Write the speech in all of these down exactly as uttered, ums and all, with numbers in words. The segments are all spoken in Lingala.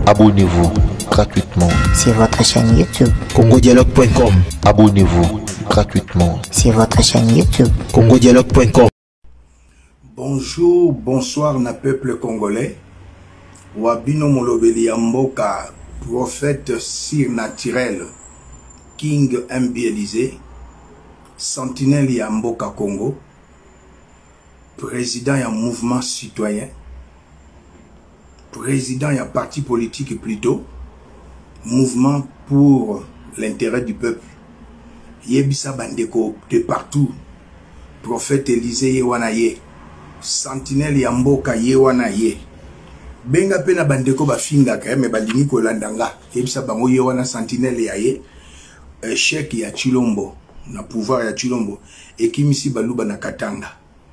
Abonnez-vous gratuitement sur votre chaîne YouTube congo dialogue point com. Abonnez-vous gratuitement sur votre chaîne YouTube congo dialogue point com. Bonjour, bonsoir na peuple congolais. Wabino molobeli ya mboka, prophète surnaturel, King M B Élysée, sentinelle ya mboka Congo, président ya mouvement citoyen, président ya parti politique plutôt, mouvement pour l'intérêt du peuple. Yebisa bandeko de partout, prophète Élysée yewanaye, sentinelle ya mboka yewanaye. Benga pena bandeko bafinga ka me balingi ko landanga yebisa bango yewana sentinelle ya ye échec ya Chilombo na pouvoir ya Chilombo ekimisi baluba na Katanga.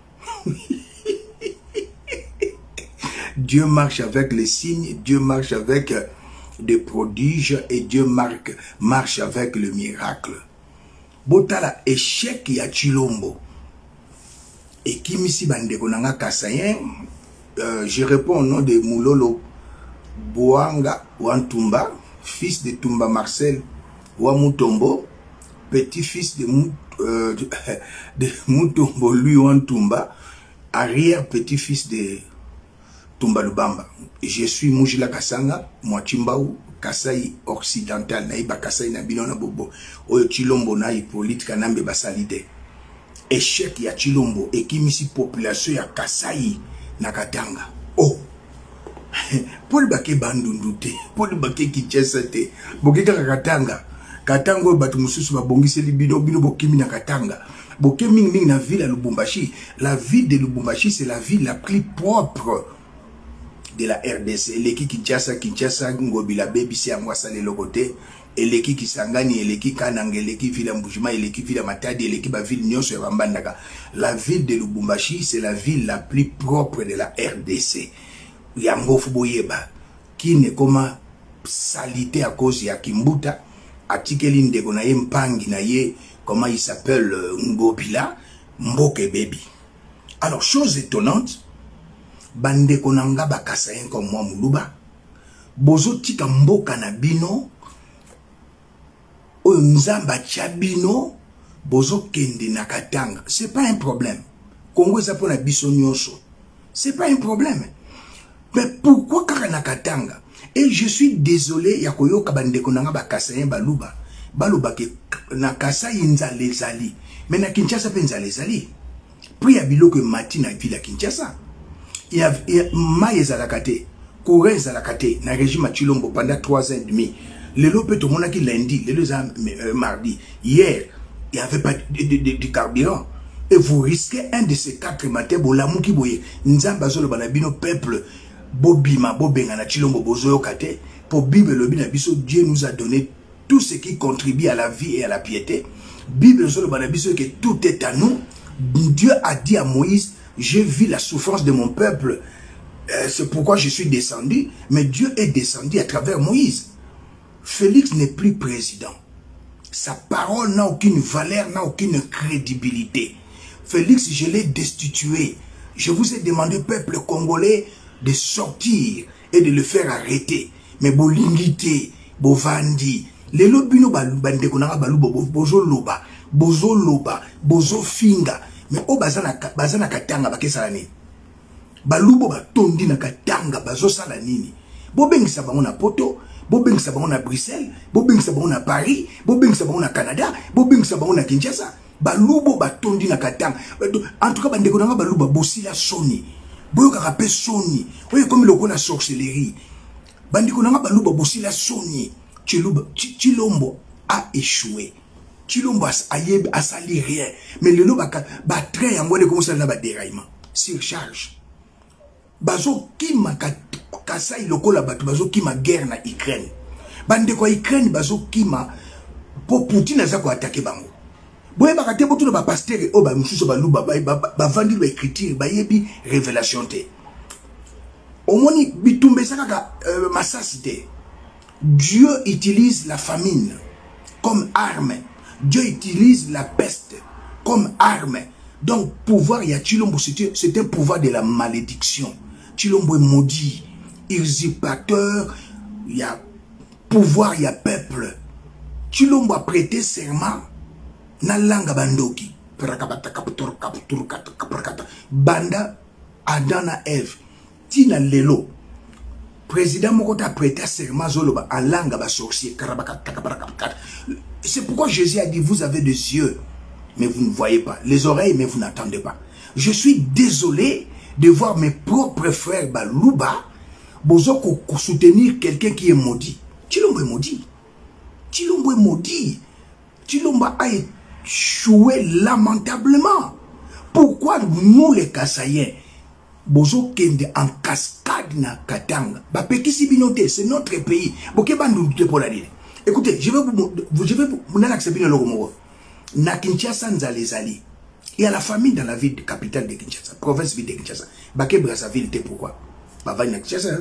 Dieu marche avec les signes, Dieu marche avec des prodiges et Dieu marque, marche avec le miracle. Botala échec ya Chilombo ekimisi bandeko nanga Kasayen. Euh, je réponds au nom de Moulolo Boanga Wantumba, fils de Tumba Marcel Wamutombo, petit-fils de, Mou, euh, de, de Mutombo lui Wantumba, arrière-petit-fils de Tumba Lubamba. Je suis Moujila Kasanga, Mwachimbaou, Kasai occidental, Naïba Kasai Nabino Nabobo, Oyo Chilombo Naï politique Kanambe Basalite. Échec ya Chilombo et qui misi population ya Kasai Nakatanga. Oh, Paul Bake Bandundute, Paul Bake Kichesate, Bokeka Katanga, Katango Batumususu Babongise Libino, Bino Bokemi Nakatanga, Bokemi Ning na ville à Lubumbashi. La ville de Lubumbashi, c'est la ville la plus propre de la R D C. Eleki Kinshasa, Kinshasa, Ngobila Baby, c'est à moi ça les locotés. Eleki Kisangani, Eleki Kananga, Eleki Villa Mbujima, Eleki Villa Matadi, Eleki ba ville Nyonso ya Bambandaka. La ville de Lubumbashi, c'est la ville la plus propre de la R D C. Yango Fuboyeba, qui ne comme salité à cause ya Kimbuta, article ndeko na ye mpangi na ye, comment il s'appelle Ngobila, Mboke Baby. Alors, chose étonnante, bandeko nanga bakasayen comme moi Muluba, bozo tika mboka na bino, oyo nzamba chabino bozo kende na Katanga. C'est pas un problème. Congo ça pour na biso nyonso. C'est pas un problème. Mais pourquoi kaka na Katanga? Et je suis désolé ya koyoka bandeko nanga bakasayen baluba. Baluba ke na Kasai nzale zali. Mais na Kinshasa pe nzale zali. Puis ya biloko mati na ville ya Kinshasa. Il y a maye zalakate, Corée zalakate na régime Chilombo pendant trois ans et demi. Le lopé tout le monde qui lundi, le euh, mardi, hier, il n'y avait pas de, de, de, de carburant. Et vous risquez un de ces quatre matins, bon, la mouki boye, nzamba zolo banabino peuple, bobima, bobenga na Chilombo bozoyo kate, pour Bible le binabiso, Dieu nous a donné tout ce qui contribue à la vie et à la piété. Bible zolo banabiso que tout est à nous. Dieu a dit à Moïse, j'ai vu la souffrance de mon peuple, euh, c'est pourquoi je suis descendu, mais Dieu est descendu à travers Moïse. Félix n'est plus président. Sa parole n'a aucune valeur, n'a aucune crédibilité. Félix, je l'ai destitué. Je vous ai demandé, peuple congolais, de sortir et de le faire arrêter. Mais bolingité, bovandi, les lobino bandeko na balubo bozo loba, bozo loba, bozo finga. Mais o bazana bazana Katanga bakesala nini? Balubo batondi na Katanga bazo sala nini? Bobengisa bango na poto, bobengisa bango na Bruxelles, bobengisa bango na Paris, bobengisa bango na Canada, bobengisa bango na Kinshasa. Balubo batondi na Katanga. En tout cas bandeko nanga baluba bosila soni. Boyoka kape soni. Oye comme loko na sorcellerie. Bandeko nanga baluba bosila soni. Chilombo a échoué. Chilombo a sali rien. Mais le lot ba train yango de commencer na ba déraillement. Surcharge. Bazo kima Kasai lokola batu bazo kima guerre na Ukraine. Bande ko Ukraine bazo kima po Poutine aza ko attaquer bango. Boye bakate botu na ba pasteur o ba mususu ba luba ba ba vandi ba écriture ba yebi révélation te. Omoni bitumbe saka euh, masasite. Dieu utilise la famine comme arme. Dieu utilise la peste comme arme. Donc, pouvoir, il y a Chilombo, c'est un pouvoir de la malédiction. Chilombo est maudit, usurpateur, il y a pouvoir, il y a peuple. Chilombo a prêté serment na langa bandoki. Banda Adana Eve. Tina lelo. Président Moko a prêté serment zoloba en langue ba sorcier. C'est pourquoi Jésus a dit, vous avez des yeux, mais vous ne voyez pas. Les oreilles, mais vous n'entendez pas. Je suis désolé de voir mes propres frères Balouba Bozoko soutenir quelqu'un qui est maudit. Chilombo est maudit. Chilombo est maudit. Chilombo a échoué lamentablement. Pourquoi nous les Kassaïens Bozo kende en cascade na Katanga. Ba pekisi binote, c'est notre pays. Boke bandu pour la dire. Écoutez, je vais vous je vais vous n'accepter le logo. Na Kinshasa nzalezali. Il y a la famille dans la ville capitale de Kinshasa, province ville de Kinshasa. Baké Brazzaville te pourquoi? Bavaille na Kinshasa.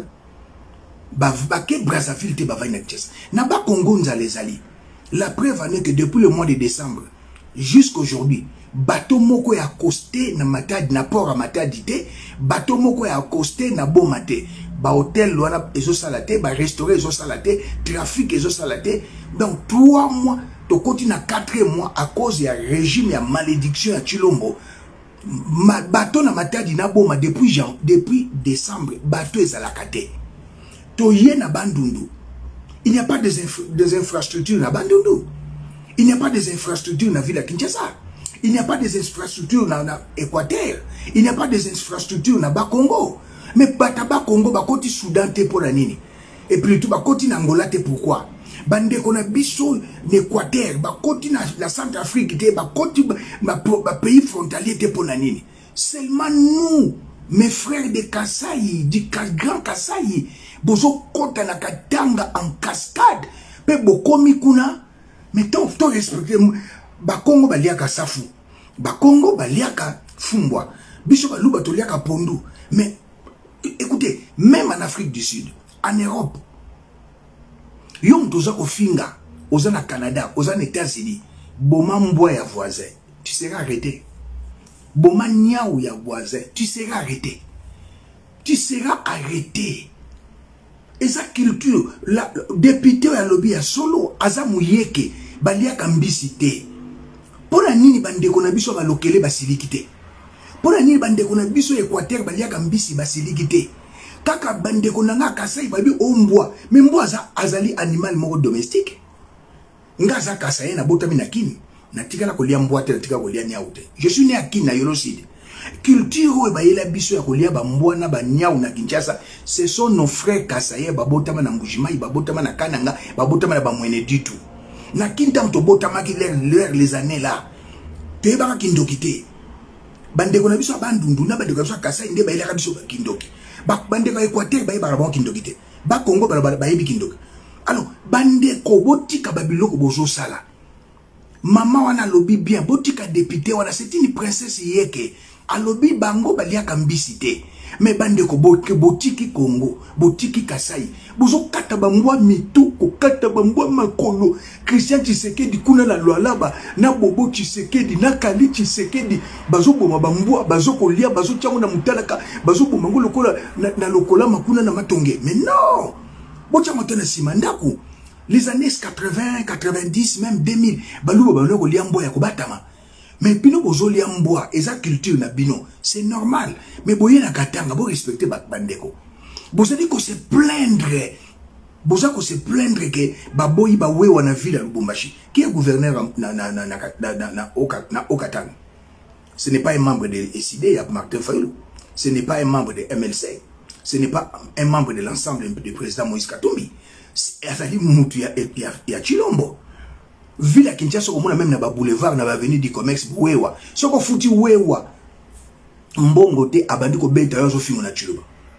Baké Brazzaville te bavaille na Kinshasa. Na ba Congo nzalezali. La preuve en est que depuis le mois de décembre jusqu'aujourd'hui, bateau moko ya accosté na matadi na port à matadi te, bateau moko ya accosté na bomate, ba hôtel loana ezo salate, ba restaurant ezo salate, trafic ezo salate. Donc trois mois, to continue à quatre mois à cause du régime ya malédiction à Chilombo. Ma bateau na matadi na boma depuis jan, depuis décembre, bateau ezalakate. To yé na bandundu. Il n'y a pas des, infra des infrastructures na bandundu. Il n'y a pas des infrastructures dans la ville de Kinshasa. Il n'y a pas des infrastructures dans l'Équateur. Il n'y a pas des infrastructures dans le Congo. Mais Bataba Congo, Bakoti Soudan, te pour la nini. Et puis tout, Bakoti Angola, te pourquoi? Bande qu'on a biso l'Équateur, Bakoti la Centrafrique, te Bakoti ma pays frontalier, te pour la nini. Seulement nous, mes frères de Kasaï, du grand Kasaï, Bozo Kota na Katanga en cascade, Pe Bokomi Kuna. Mais tant que respecter, Bakongo baliaka safu, Bakongo baliaka fumbwa, Biso baluba toliaka pondu. Mais écoutez, même en Afrique du Sud, en Europe, yom toza kofinga, oza na Canada, oza na États-Unis, boma mboa ya voisin, tu seras arrêté. Boma niaou ya voisin, tu seras arrêté. Tu seras arrêté. Et sa culture, la député ya lobby ya solo, aza muyeke. Balia kambisite. Pona nini bandeko na biso balokele basilikite. Pona nini bandeko na biso Équateur balia kambisi basilikite. Kaka bandeko na nga Kasai babi ombwa. Mais mbwa za azali animal moko domestique. Nga za Kasai na botami na kini. Na tika na kolia mbwa te na tika kolia nyau te. Je suis né à Kini na Yoloside. Culture ba yela biso ya kolia ba mbwa na ba nyau na Kinshasa. Ce sont nos frères Kasai babotama na Mbujimai, babotama na Kananga, babotama na ba Mwene du tout. Na kintam to botamaki l'air les années là. Te baka kindoki te. Bandeko na biso bandundu na bandeko biso Kasai nde baila biso kindoki. Ba bandeko Équateur baye bara bon kindoki te. Ba Congo bara baye bi kindoki. Alors bandeko botika babiloko bozo sala. Maman wana lobi bien botika député wana c'est une princesse yeke. Alobi bango balia kambisi te. Mais bandeko botiki Congo, botiki Kasai. Bozo kata bambwa mituko, kata bambwa makolo. Christian Tshisekedi kuna la loalaba, na Bobo Tshisekedi, na Kali Tshisekedi. Bazo boma bambwa, bazo kolia, bazo tiango na mutalaka, bazo boma ngolo kola na, na lokola makuna na matonge. Mais non! Bocha matana simandaku. Les années quatre-vingts, quatre-vingt-dix, même deux mille, balou balo kolia mboya kobatama. Mais bino bozo lia mboa, eza culture na bino, c'est normal. Mais boye na Katanga, bo respecter bandeko. Bozo di ko se plaindre. Bozo ko se plaindre que baboyi ba wewa na ville à Lubumbashi. Qui est gouverneur na na na na na na na na Okatanga? Ce n'est pas un membre de S I D, il y a Martin Fayulu. Ce n'est pas un membre de M L C. Ce n'est pas un membre de l'ensemble du président Moïse Katumbi. C'est Mutu ya ya Chilombo. Ville à Kinshasa, on a même na ba boulevard, na ba avenue du commerce, wewa. Soko futi wewa. Mbongo te abandi ko beta yo zo fingo na Chilombo.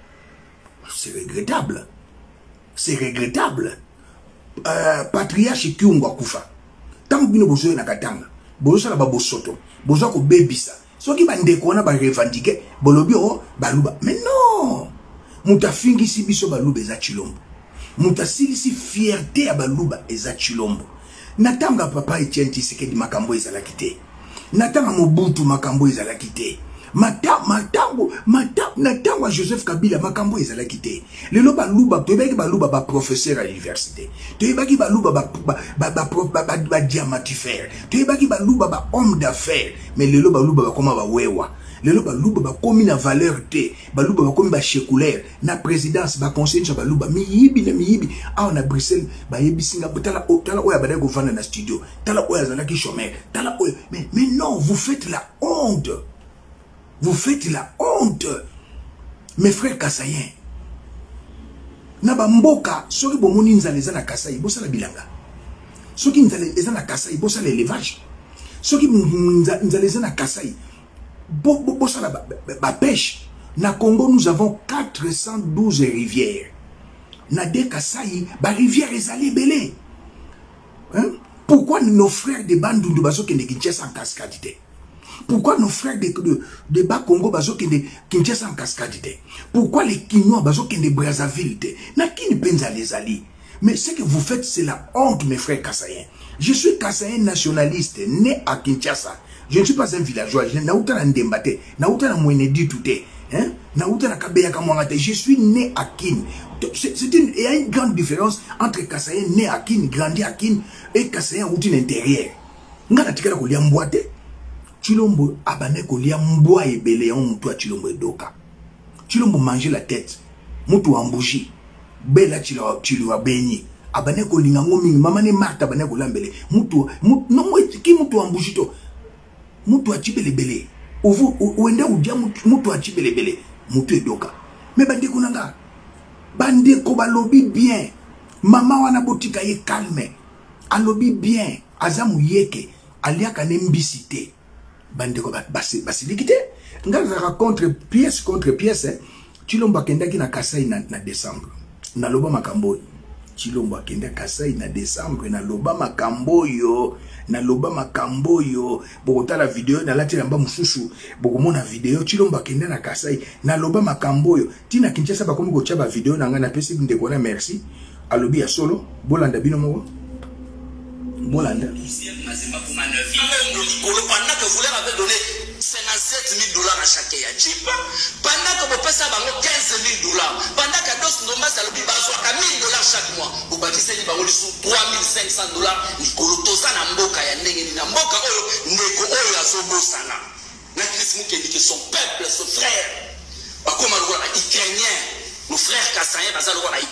C'est regrettable. C'est regrettable. Euh, patriarche Kyungo akufa. Tant bino bozo na Katanga. Bozo na ba bosoto. Bozo ko bebisa. Soki bandeko na ba revendiquer, bolobi o baluba. Mais non. Muta fingi si biso baluba eza Chilombo. Muta sili si fierté à baluba eza Chilombo. Natanga papa Etienne Tshisekedi makambo ezalaki te. Natanga Mobutu makambo ezalaki te. mata matango mata natango Joseph Kabila makambo ezala kité lelo ba luba to baki ba luba ba professeur à l'université to baki ba luba ba ba ba ba ba diamantifère to baki ba luba ba homme d'affaires mais lelo ba luba ba koma ba wewa lelo ba luba ba komi na valeur te ba luba ba komi ba séculaire na présidence ba conseiller ba luba mi yibi na mi yibi a na Bruxelles ba yebi singa tala tala oya ba ko vanda na studio tala oya zala ki chômeur tala oya mais mais non vous faites la honte. Vous faites la honte. Mes frères Kassaïens. Naba mboka, soki bomoni nzale eza na Kassaï, bosa la bilanga. Soki nzale eza na Kassaï, bosa l'élevage. Soki nzale eza na Kassaï, bosa la ba pêche. Na Congo, nous avons quatre cent douze rivières. Na de Kassaï, ba rivière ezali belé. Hein? Pourquoi nos frères de Bandundu bazo kende Kinshasa en cascade? Pourquoi nos frères de, de, de Bas-Congo bazo kende Kinshasa en cascade? Pourquoi les Kinois bazo kende Brazzaville? Na kini penza les ali. Mais ce que vous faites, c'est la honte, mes frères Kassaïens. Je suis Kassaïen nationaliste, né à Kinshasa. Je ne suis pas un villageois. Je Je suis né à Kin. C'est une, il y a une grande différence entre Kassaïen né à Kin, grandi à Kin, et Kassaïen routine intérieure. Ngana tikala ko liamboate. Chilombo abane ko liamboa ebele on mutu a Chilombo edoka. Chilombo manger la tête. Mutu ambouji. Bela chilo chilo abeni. Abane ko linga ngomingi mama ne marta abane ko lambele. Mutu mutu no mo ki mutu ambouji to. Mutu a chibelebele. Ovu uende udia mutu a chibelebele. Mutu edoka. Mais bande kunanga. Bande ko balobi bien. Mama wana botika ye calme. Alobi bien. Azamu yeke. Aliaka nembisite. Bande ko basi basi dikite. Ngaza contre pièce contre pièce. Chilombo akendaki na Kasai na, na décembre. Na loba makambo. Chilombo akenda Kasai na décembre na loba makambo yo. Na loba makambo yo. Bokota la vidéo na lati namba mususu. Bokomona vidéo Chilombo akenda na Kasai na loba makambo yo. Tina Kinshasa bakomi ko chaba vidéo na nga na pesi ndeko na merci. Alobi ya solo bolanda bino moko. Bolanda. Pendant que vous leur avez donné cinquante-sept mille dollars à chacun, pendant que vous payez quinze mille dollars, pendant que Dos Ndomba Salobi bazwaka mille dollars chaque mois, vous bâtissez trois mille cinq cents dollars, Nikolo Tosa na mboka ya ndenge na mboka oyo ndeko oyo azobosana. Na Christ Mukendi que son peuple, son frère, bakoma lokola ukrainien. Nos frères Kassaïens, ils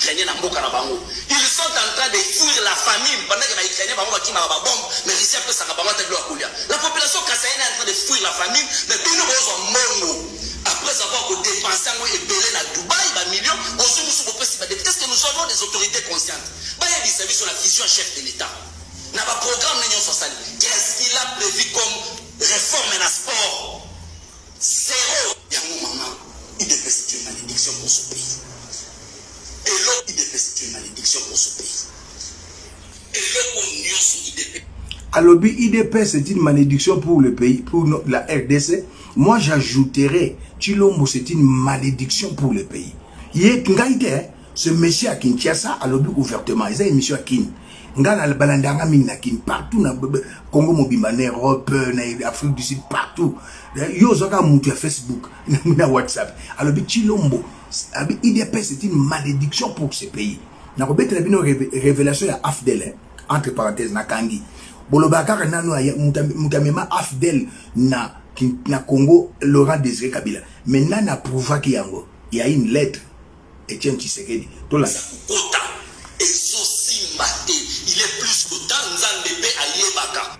sont en train de fuir la famine pendant que les Ukrainiens ont bombe, mais ici après ça va pas de la population kassaïenne est en train de fuir la famine, mais nous nous sommes morts. Après avoir dépensé et belé à Dubaï, un million, qu'est-ce que nous avons des autorités conscientes? Il y a des services sur la vision chef de l'État. Dans le programme de l'Union sociale, qu'est-ce qu'il a prévu comme réforme dans le sport? Zéro. Il y a un moment. Il devait c'est une malédiction pour ce pays. Et l'autre, il devait c'est une malédiction pour ce pays. Et l'autre, il devait. Alors, I D P, c'est une malédiction pour le pays, pour la R D C. Moi, j'ajouterais, Chilombo, c'est une malédiction pour le pays. Il y a ce monsieur à Kinshasa, alors ouvertement, il y a une mission à Kin. Ngana le balandanga mina Kin, partout, na Congo Mobimba, en Europe, en Afrique du Sud, partout. Yo zoka mouti à Facebook, na WhatsApp. Alors, Chilombo, I D P, c'est une malédiction pour ce pays. Na robete la bino révélation à Afdel, entre parenthèses, na Kangi. Bolobakar nano mutamema Afdel na na Congo Laurent Désiré Kabila. Maintenant na prouva qu'il y a une lettre Etienne Tshisekedi. Tout là. Et Sosi Maté, il est plus que dans Nzambebe Ayebaka.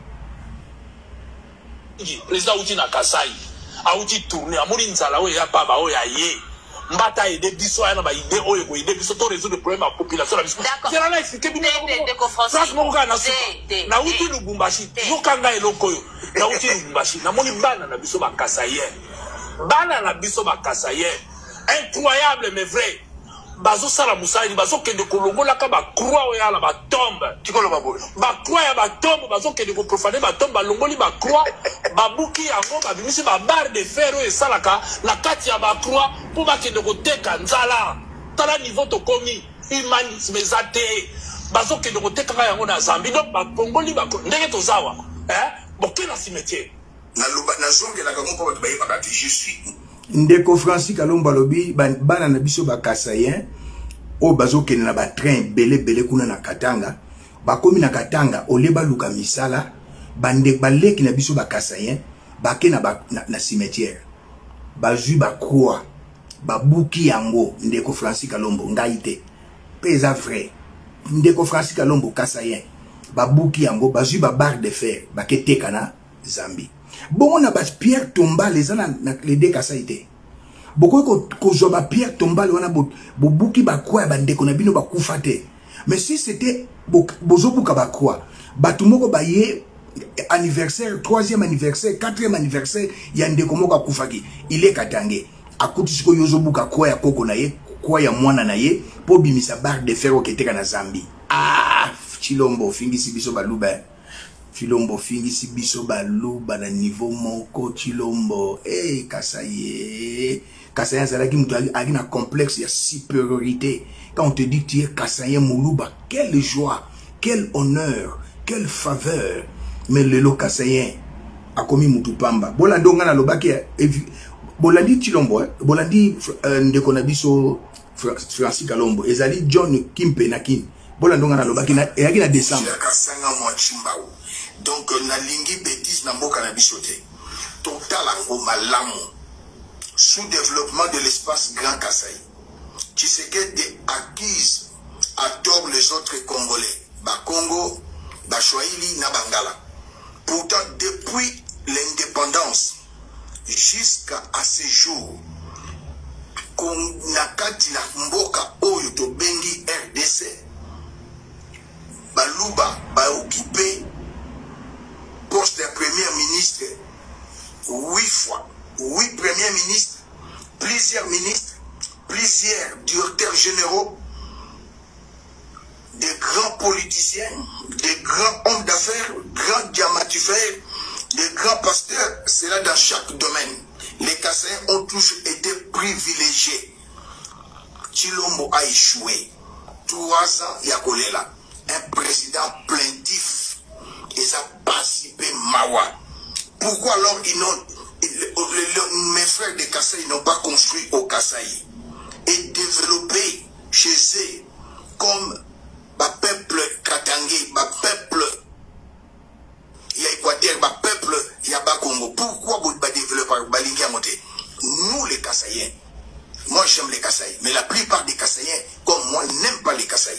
Président Outi na Kasai, a Outi tourné, a Mouri Nzala ya Baba Oya Ye. Mbata ide biso ya na ba ide oyo ko ide biso to résoudre le problème à population la biso. C'est là expliquer bien. France mo ka na so. Na Outi Lubumbashi, yo kanga eloko yo. Na Outi Lubumbashi, na moni bana na biso ba Kasaye. Bana na biso ba Kasaye. Incroyable mais vrai. Bazo sala musali bazo kende kolongola ka ba croix oya la ba tombe. Tikolo babo. Ba croix ya ba tombe bazo kende ko profaner ba tombe ba longoli ba croix. Babuki yango ba bimisi ba barre de fer oyo salaka na kati ya ba croix pour ba kende ko teka nzala. Tala niveau to komi humanisme zate. Bazo kende ko teka yango na Zambie donc ba kongoli ba ndenge to zawa. Hein? Boke na cimetière. na loba na zonge la kango pa baye bakati je suis ndeko Francis Kalomba lobi bana na biso ba Kasayen o bazokende na ba train belé belé kuna na Katanga bakomi na Katanga oleba luka misala bande baleki na biso ba Kasayen bake na, ba, na, na cimetière bazui ba croix babuki yango ndeko Francis Kalombo ngaite pesa vrai ndeko Francis Kalombo Kasayen babuki yango bazui ba barre de fer bake tekana Zambi bon on a ba Pierre Tombal les ana les deux Kasaïté beaucoup ko ko zo ba Pierre Tombal wana bo buki ba croix ba ndeko na bino ba kufate mais si c'était bozo buka ba croix batumoko ba ye anniversaire troisième anniversaire quatrième anniversaire ya ndeko moka kufaki il est katangé akuti siko yozo buka croix ya koko na ye croix ya mwana na ye po bimisa barre de fer oketeka na Zambi ah Chilombo fingisi biso baluba Chilombo fingisi biso baluba na niveau moko Chilombo eh Kasaye Kasaye zalaki mutu alina complexe ya supériorité quand on te dit tu es Kasaye Muluba quelle joie quel honneur quelle faveur mais le lo Kasayen a commis mutu pamba bolando ngana lobaki bolandi Chilombo bolandi ndeko na biso Francis Kalombo ezali John Kimpe na kin bolando ngana lobaki na yaki na décembre kasanga mo chimbaou donc na lingi bêtise na mboka na biso te total ngo malamu sous-développement de l'espace Grand Kasaï qui se des acquise à tort les autres Congolais ba Congo ba Swahili na Bangala. Pourtant depuis l'indépendance jusqu'à ce jour qu'on na kati na mboka oyo to bengi R D C baluba ba occupé poste de premier ministre huit fois, huit premiers ministres, plusieurs ministres, plusieurs directeurs généraux, des grands politiciens, des grands hommes d'affaires, grands diamantifères, des grands pasteurs, c'est là dans chaque domaine. Les Kasaïens ont toujours été privilégiés. Chilombo a échoué. Trois ans, Yakolela, un président plaintif. Et ça participé Mawa. Pourquoi alors ils n'ont, mes frères de Kasaï n'ont pas construit au Kasaï et développé chez eux comme le peuple katangé, le peuple il y a Équateur, le peuple il y a Congo. Pourquoi vous ne développez pas? Nous les Kasaïens, moi j'aime les Kasaïs, mais la plupart des Kasaïens comme moi n'aiment pas les Kasaïs.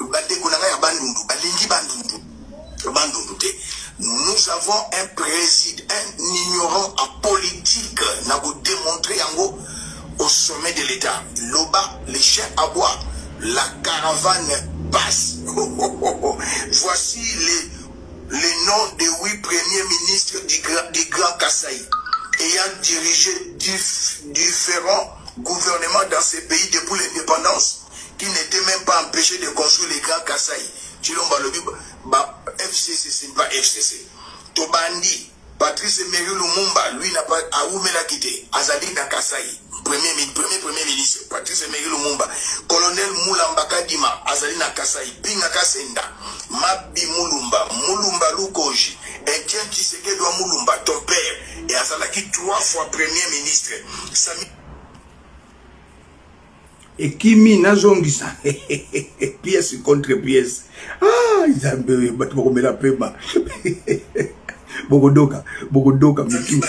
Nous avons un président, un ignorant en politique, n'a pas démontré au sommet de l'État. Loba, les chiens aboient, la caravane passe. Voici les, les noms des huit premiers ministres du Grand, du Grand Kasaï, ayant dirigé dif, différents gouvernements dans ces pays depuis l'indépendance, qui n'étaient même pas empêchés de construire les Grands Kasaï. Chilomba Lobi, F C C, c'est pas F C C. Tobandi, Patrice Emery Lumumba, lui n'a pas à où me l'a quitté. Azali Nakasaï, premier, premier, premier ministre, Patrice Emery Lumumba, colonel Moulambaka Dima, Azali Nakasaï, Pingaka Senda, Mabi Moulumba, Moulumba Lukoji, Etienne Tshisekedi doit Moulumba, ton père, et Azalaki trois fois premier ministre. Sami et Kimi Nazongisa, pièce contre pièce. Ah, ils ont besoin de la paix. Bogodoka, Bogodoka,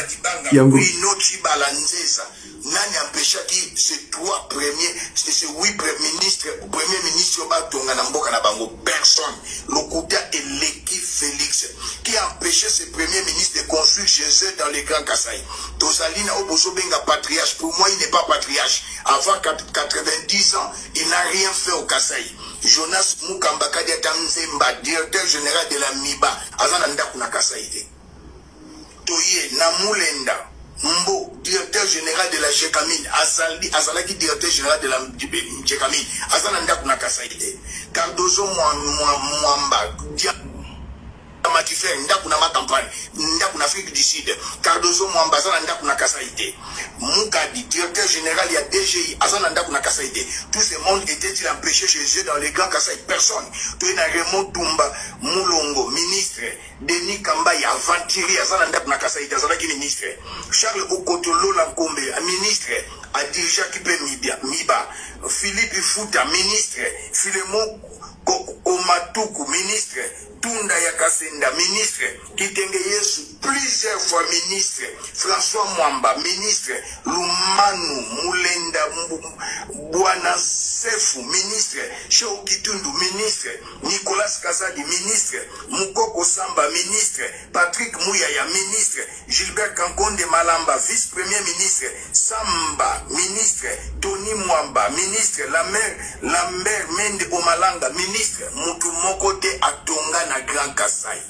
Nani empêcha qui ces trois premiers, ces huit premiers ministres, premier ministre Batonga Namboka Nabango, personne. Lokuta et l'équipe Félix, qui a empêché ces premiers ministres de construire chez eux dans les Grands Kasaï. Tosalina Oboso Benga patriarche, pour moi il n'est pas patriarche. Avant quatre-vingt-dix ans, il n'a rien fait au Kasaï. Jonas Mukambaka Diatamzemba, directeur général de la MIBA, Azananda Kuna Kasaïde. Toye Namulenda. Mbo, directeur général de la Jekamine, Azali, Azalaki, directeur général de la Jekamine, Azananda Kuna Kasaïde, Cardozo Mwamba, Matifer ndaku na ma campagne ndaku na Afrique du Sud Cardozo Mwamba za ndaku na Kasaïté Moukadi directeur général ya D G I azana ndaku na Kasaïté tout ce monde était-il empêché chez eux dans les grands Kasaï personne to ina Raymond Tumba Moulongo ministre Denis Kamba ya aventurier azana ndaku na Kasaïté azana ki ministre Charles Okotolo Lankombe ministre a dirigé qui peut Miba Philippe Fouta ministre Philemon Omatuku ministre Tunda Yakasenda ministre Kitenge Yesu plusieurs fois ministre François Mwamba ministre Lumanu Mulenda Bwana Sefu ministre Shou Kitundu ministre Nicolas Kazadi ministre Mukoko Samba ministre Patrick Mouyaya ministre Gilbert Kankonde Malamba vice-premier ministre Samba ministre Tony Mwamba ministre Lambert Lambert Mende Omalanga ministre Moutou Mokote Atonga na Grand Kasaï.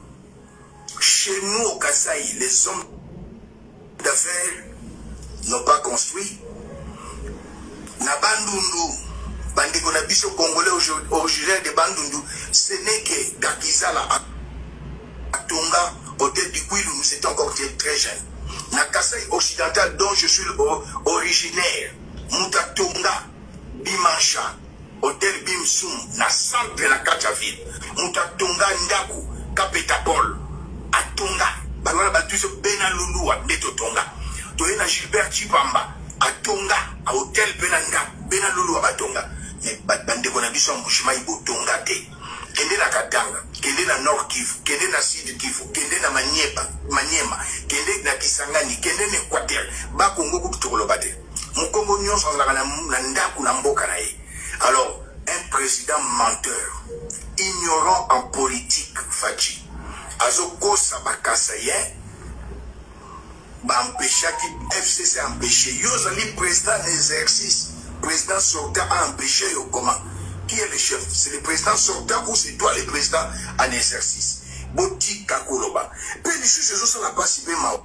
Chez nous au Kasaï, les hommes d'affaires n'ont pas construit. Na Bandundu, Bandiko na biso congolais originaire de Bandundu, ce n'est que Gakizala Atonga, hôtel du Kwilu, nous étions encore très jeunes. Na Kasaï occidental dont je suis originaire, Moutatonga, Bimancha, hôtel Bimsum, na centre la Kataville, Moutatonga Ndaku, Kapetapol, Atonga, Bagala Batuso Benalulua, Netotonga, Toyena Gilbert Chipamba, Atonga, à hôtel Benanga, Benalulua Batonga, mais Bande Bonabiso Mouchima Ibotonga te, Kende na Katanga, Kende na Nord Kivu, Kende na Sud Kivu, Kende na Maniema, Maniema, Kende na Kisangani, Kende na Equateur, Bakongo Kutukolobate, Mukongo Nyon sans la Nandaku Namboka nae. Alors, un président menteur, ignorant en politique, Fachi, Azoko Sabakasayen, ba empêché qui F C C a empêché. Yozali président d'exercice, président sortant a empêché yo comment? Qui est le chef? C'est le président sortant ou c'est toi le président en exercice? Boti Kakoloba. Puis les choses sont là pas si bien mal.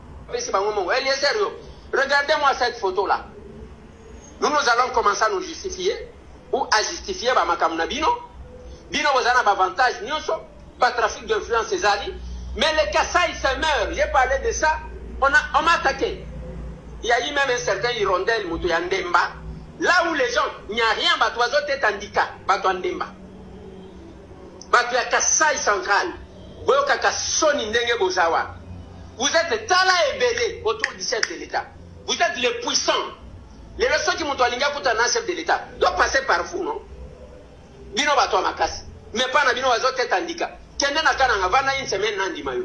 Regardez-moi cette photo-là. Nous, nous allons commencer à nous justifier ou à justifier bah makamna bino bino bozana ba avantage nyonso ba trafic d'influence ces ali mais les Kasaï se meurent. J'ai parlé de ça, on a on m'a attaqué. Il y a eu même un certain hirondelle mutu ya Ndemba là où les gens il n'y a rien ba toizo tête handicap ba to Ndemba ba to ya Kasaï central boyoka ka soni ndenge bozawa. Vous êtes tala ebele autour du chef de l'État, vous êtes les puissants. Les leçons qui m'ont donné un chef de l'État doivent passer par vous, non? Bino bato a makasi. Mais pas na bino wazo tête handicap. Kende na kananga vana une semaine nandi mayo.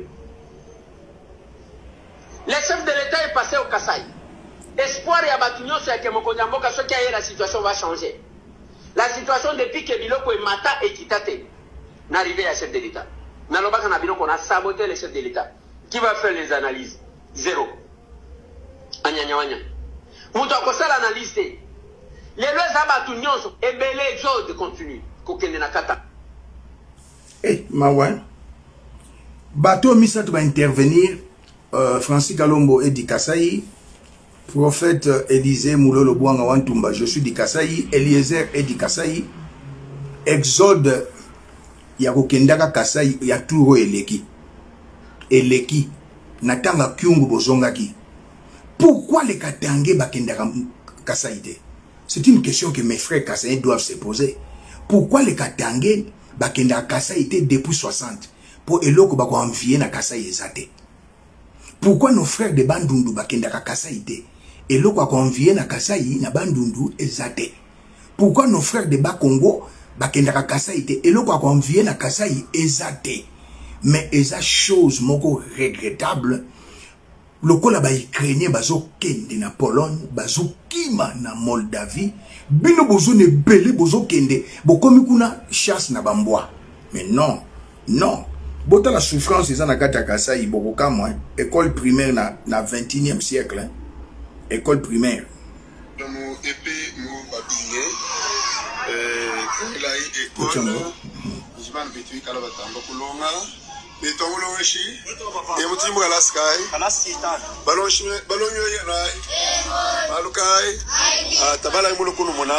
Le chef de l'État est passé au Kasaï. Espoir ya batunyo c'est que Mokonzi Mboka ce qui a la situation va changer. La situation depuis que Biloko et Mata et Kitate n'arrivait à chef de l'État. Nalobaka na bino qu'on a saboté le chef de l'État. Qui va faire les analyses? Zéro. Anyanyawanya. Moutou a posé l'analyse. Les lois abattu nyonso et belé de continue. Kokende na kata. Eh, Mawan. Bateau Missat va intervenir. Euh, Francis Kalombo est du Kasaï. Prophète Élisée Moulolo Bouanga Wantumba. Je suis du Kasaï. Eliezer est du Kasaï. Exode. Yakokendaka Kasaï. Yaturo Eleki. Eleki. Natanga Kyungu Bozongaki. Pourquoi les Katangé Bakendaka Kasaïté? C'est une question que mes frères Kasaïs doivent se poser. Pourquoi les Katangé Bakendaka Kasaïté depuis soixante? Pour Eloko Bako envier na Kasaï Ezate. Pourquoi nos frères de Bandundu Bakendaka Kasaïté? Eloko Bako envier na Kasaï na Bandundu Ezate. Pourquoi nos frères de Bakongo Bakendaka Kasaïté? Eloko Bako envier na Kasaï Ezate. Mais eza chose moko regrettable. Lokola ba Ukrainien bazo kende na Pologne, bazo kima na Moldavie, bino bozo ne belé bozo kende, bokomi kuna chasse na bamboa. Mais non, non. Bota la souffrance eza na kata Kasaï bokoka moi, école primaire na na vingt et unième siècle, hein? École primaire. Dans mon épée mon babillé euh là école. Je vais me betui kala batamba kulonga. Et ton boulot ici, et vous dites moi la sky, ballon chimé, ballon yoye na, balukai, ah tabala imulo kunu mona,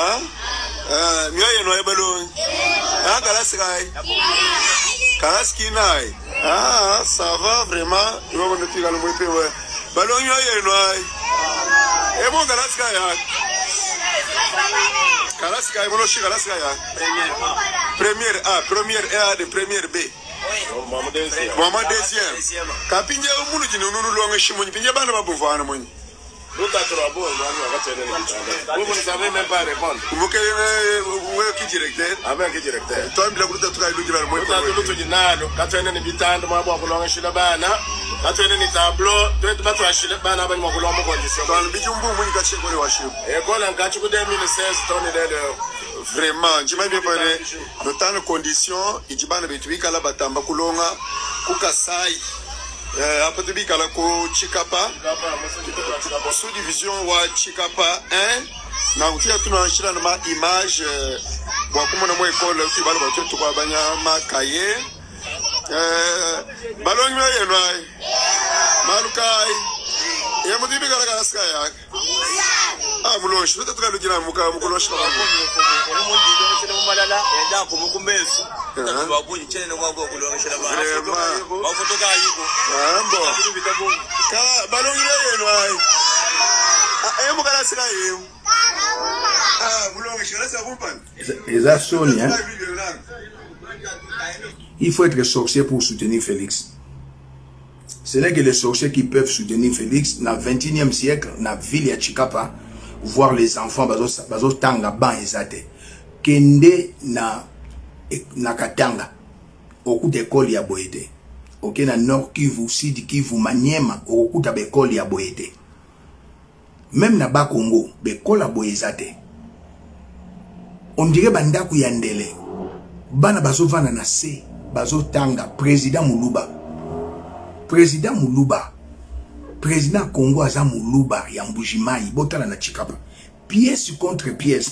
ah miyoye no e ballon, ah kala sky, kala sky nai, Ah, ça va vraiment. Il va me dire que le mouille ouais. Ballon yo ye noy. Et mon Kalaska ya. Kalaska e monoshi Kalaska ya. Première A, première A de première B. Maman deuxième. Maman deuxième. Kapinje umunu jinu nunu longa shimonyi pinje bana babuvana monyi. Vous ne savez même pas répondre. Vous êtes qui directeur? Avec qui directeur? Toi, tu as dit que tu as dit que tu as dit que tu as dit que tu as dit que tu as dit que tu as dit que tu as dit que tu as dit que tableau, tu as dit que tu as dit que tu as dit que tu as dit vraiment, je m'ai bien parlé. Dans tant de conditions, il dit que tu as batamba kulonga, kukasai. Après tu bika la ko Chikapa, sous-division wa Chikapa un, na utia tunashira na image wa kuma na mo école uti balo ba tu kwa banya ma kaye eh balo nyo ye noi malukai ye mo dibi kala kala ska ya ah bulo shi tu tra lugina muka mukulo shi ba ko ni mo ndi do shi na malala enda ko mukumbesu ba ko ni chene na kwa ko kulo shi na ba ba foto ka yiko ambo ka balo nyo ye noi ah e mo kala ska ye ah bulo shi na sa kumpan eza soni hein. Il faut être sorcier pour soutenir Félix. Ce n'est que les sorciers qui peuvent soutenir Félix dans le vingt et unième siècle, dans la ville de Chikapa, voir les enfants, bazo tanga ban ezate. Kende na na Katanga, au coup d'école ya boyete. Ok, na Nord Kivu, Sud Kivu, Maniema, au coup d'école ya boyete. Même na Bas Congo, l'école ya boyezate. On dirait bandaku yandele. Bana bazo vana na se. Bazo Tanga, président Moulouba. Président Moulouba. Président Congo Aza Moulouba, Yambujimai, Botala na Chikapa. Pièce contre pièce.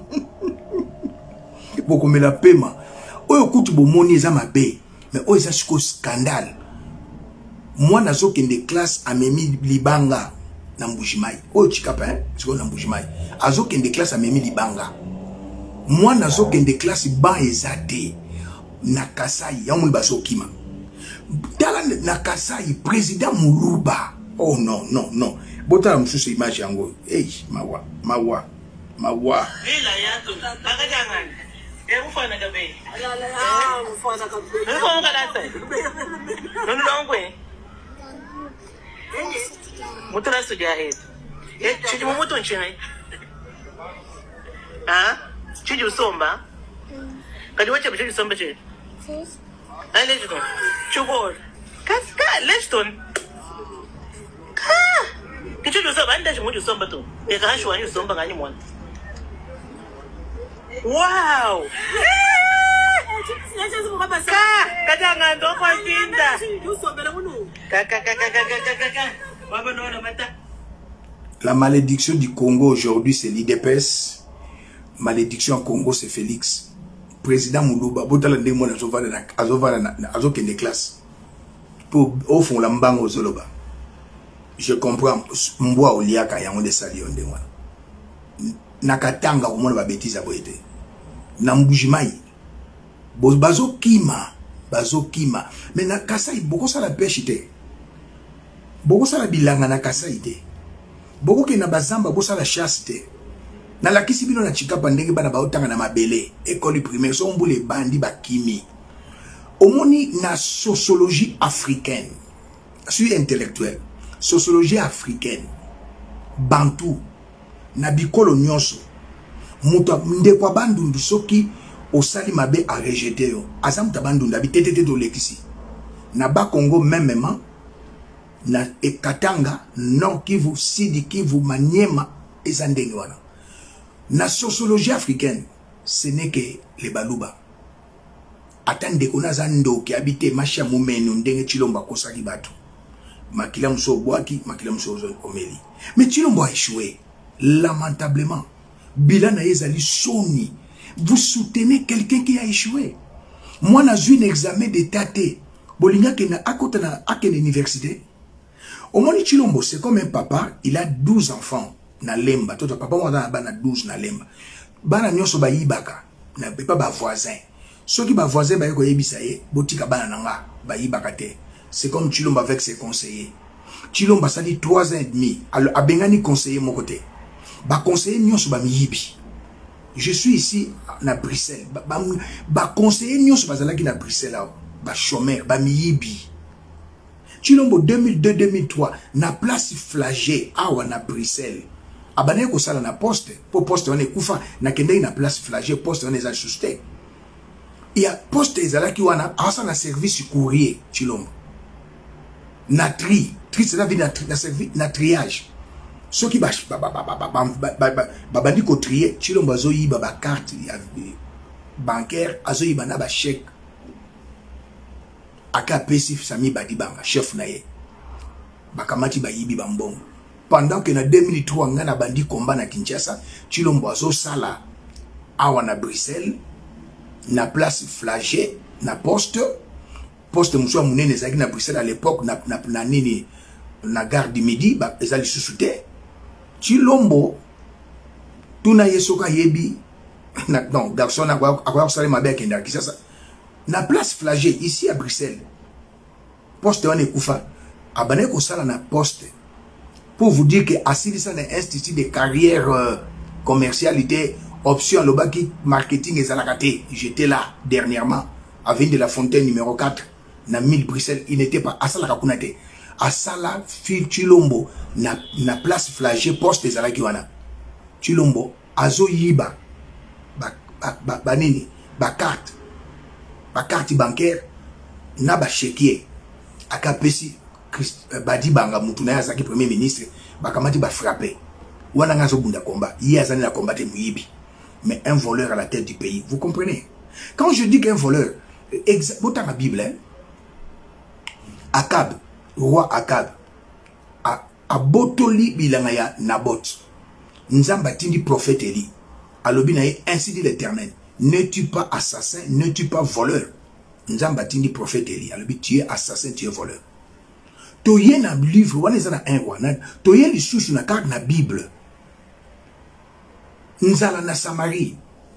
Beaucoup me la paiement. Oyo kutu bo moni eza mabe. Mais oyo eza siko scandale. Moi nazo kende classe amemi libanga na Mbujimai. Oyo Chikapa hein, siko na Mbujimai. Azo kende classe amemi libanga. Moi nazo kende classe ba ezate. Na Kasai, yamuli basokima. Tala na Kasai, président Moulouba. Oh non, non, non. Bota la moussou image yango. Hey, mawa, mawa, mawa. Vila yato, akajangan. Eh, ufana gabe. Ah, ufana gabe. Ufana gabe. Nunu dongwe. Mutula sujahe. Eh, chiji mumutu nchinai. Ah, chiji usomba. Kadi wacha chiji usomba chiji. Ay, Legiton. Chugor. Kaska, Legiton. Ka. Kichu usomba, anda shimuju usomba tu. Eka hashu wani usomba ngani mwana. Wow. Ka. Kaja ngando kwa kinda. Ka, ka, ka, ka, ka, ka, ka, ka. Baba nono mata. La malédiction du Congo aujourd'hui, c'est l'I D P S. Malédiction au Congo, c'est Félix. Président Moulouba, botala ndenge mona azovana na azovana na azokende classe. Pour au fond la mbango zoloba. Je comprends mbwa oliaka yango de sali onde wana. Na Katanga komona ba bêtise boyete. Na Mbujimai. Bazo kima, bazo kima. Mais na Kasai boko sala pêche te. Boko sala bilanga na Kasai te. Boko ke na bazamba boko sala chasse te. Na la kisibino na Chikapa ndenge bana baotanga na mabele école primaire so mbule bandi bakimi. Omoni na sociologie africaine. Je suis intellectuel. Sociologie africaine. Bantu na bikolo nyonso. Muta ndekwa bandundu soki osali mabe a rejeter yo. Azam tabandunda bitetete to lekisi. Na ba Congo mêmement na Katanga, Nord Kivu, Sud Kivu, Maniema ezandenge wana. La sociologie africaine, ce n'est que les balouba. Attendez qu'on a zando qui habite macha moumenu ndenge chilomba kosaki batu. Makila mso boaki, makila mso omeli. Mais chilomba a échoué. Lamentablement. Bilan na yezali soni. Vous soutenez quelqu'un qui a échoué. Moi, j'ai eu un examen de tate. Bolinga qui na akota na aken université. Au moins, chilombo, c'est comme un papa, il a douze enfants. Na lemba toto papa mwana bana douze na lemba bana nyoso ba yibaka na pas ba voisin Ceux qui ba voisin ba ko yebisa ye, botika bana nanga, ba yibaka te. C'est comme Chilombo avec ses conseillers. Chilombo ça dit trois ans et demi. Alors a bengani conseiller mon côté. Ba conseiller nyonso ba miyibi. Je suis ici à Bruxelles. Ba, ba, ba conseiller nyonso bazala ki na Bruxelles là. Ba chômeur, ba miyibi. Chilombo deux mille deux deux mille trois na place flagé awa na Bruxelles. Abane ko sala na poste, po poste on ekufa na kende na place flagé poste on eza susté. Il y a poste ezala ki wana asa na service courrier Chilombo. Na tri, tri c'est la vie na na service na triage. Ceux qui ba ba ba ba ba ba bandi ko trier Chilombo zo yi ba ba carte bancaire azo yi bana ba chèque. Aka pesif Sami Badibanga chef na ye. Bakamati ba yibi bambongo. Pendant que na deux mille trois ngana bandi combat na Kinshasa, Chilombo zo sala awa na Bruxelles. Na place flagé, na poste, poste moussou mounene zaki na Bruxelles à l'époque, na, na, na nini, na gare du Midi, ba, ezali sous-souté. Chilombo, tout na yesoka yebi, na, non, garçon, na kwa sale mabe kenda, qui ça, ça. Na place flagé, ici à Bruxelles, poste on est koufa, abane ko sala na poste, pour vous dire que assis ça na institut de carrière euh, commercialité, option le baki marketing et zalakate. J'étais là dernièrement à Ville de la Fontaine numéro quatre na mille Bruxelles. Il n'était pas à Sala Kakunate. À Sala fil Chilombo na, na place flagé poste et zalakiwana. Chilombo azo yiba ba ba ba, ba nini ba carte ba carte bancaire na ba chéquier akapesi badi banga mutu na yazaki premier ministre bakamati ba frapper. Wana ngazo bunda combat. Hier azani na combattre muyibi. Mais un voleur à la tête du pays. Vous comprenez? Quand je dis qu'un voleur, vous dans la Bible, hein? Akab, roi Akab, a, a botoli bilangaya Nabot. Nzamba tindi prophète Eli. Alobinaye, ainsi dit l'Éternel. Ne tue pas assassin, ne tue pas voleur. Nzamba tindi prophète Eli. Alobi, tu es assassin, tu es voleur. Toye na livre, wane zana un roi. Toye li sous na carte na Bible. Nzala na Samarie.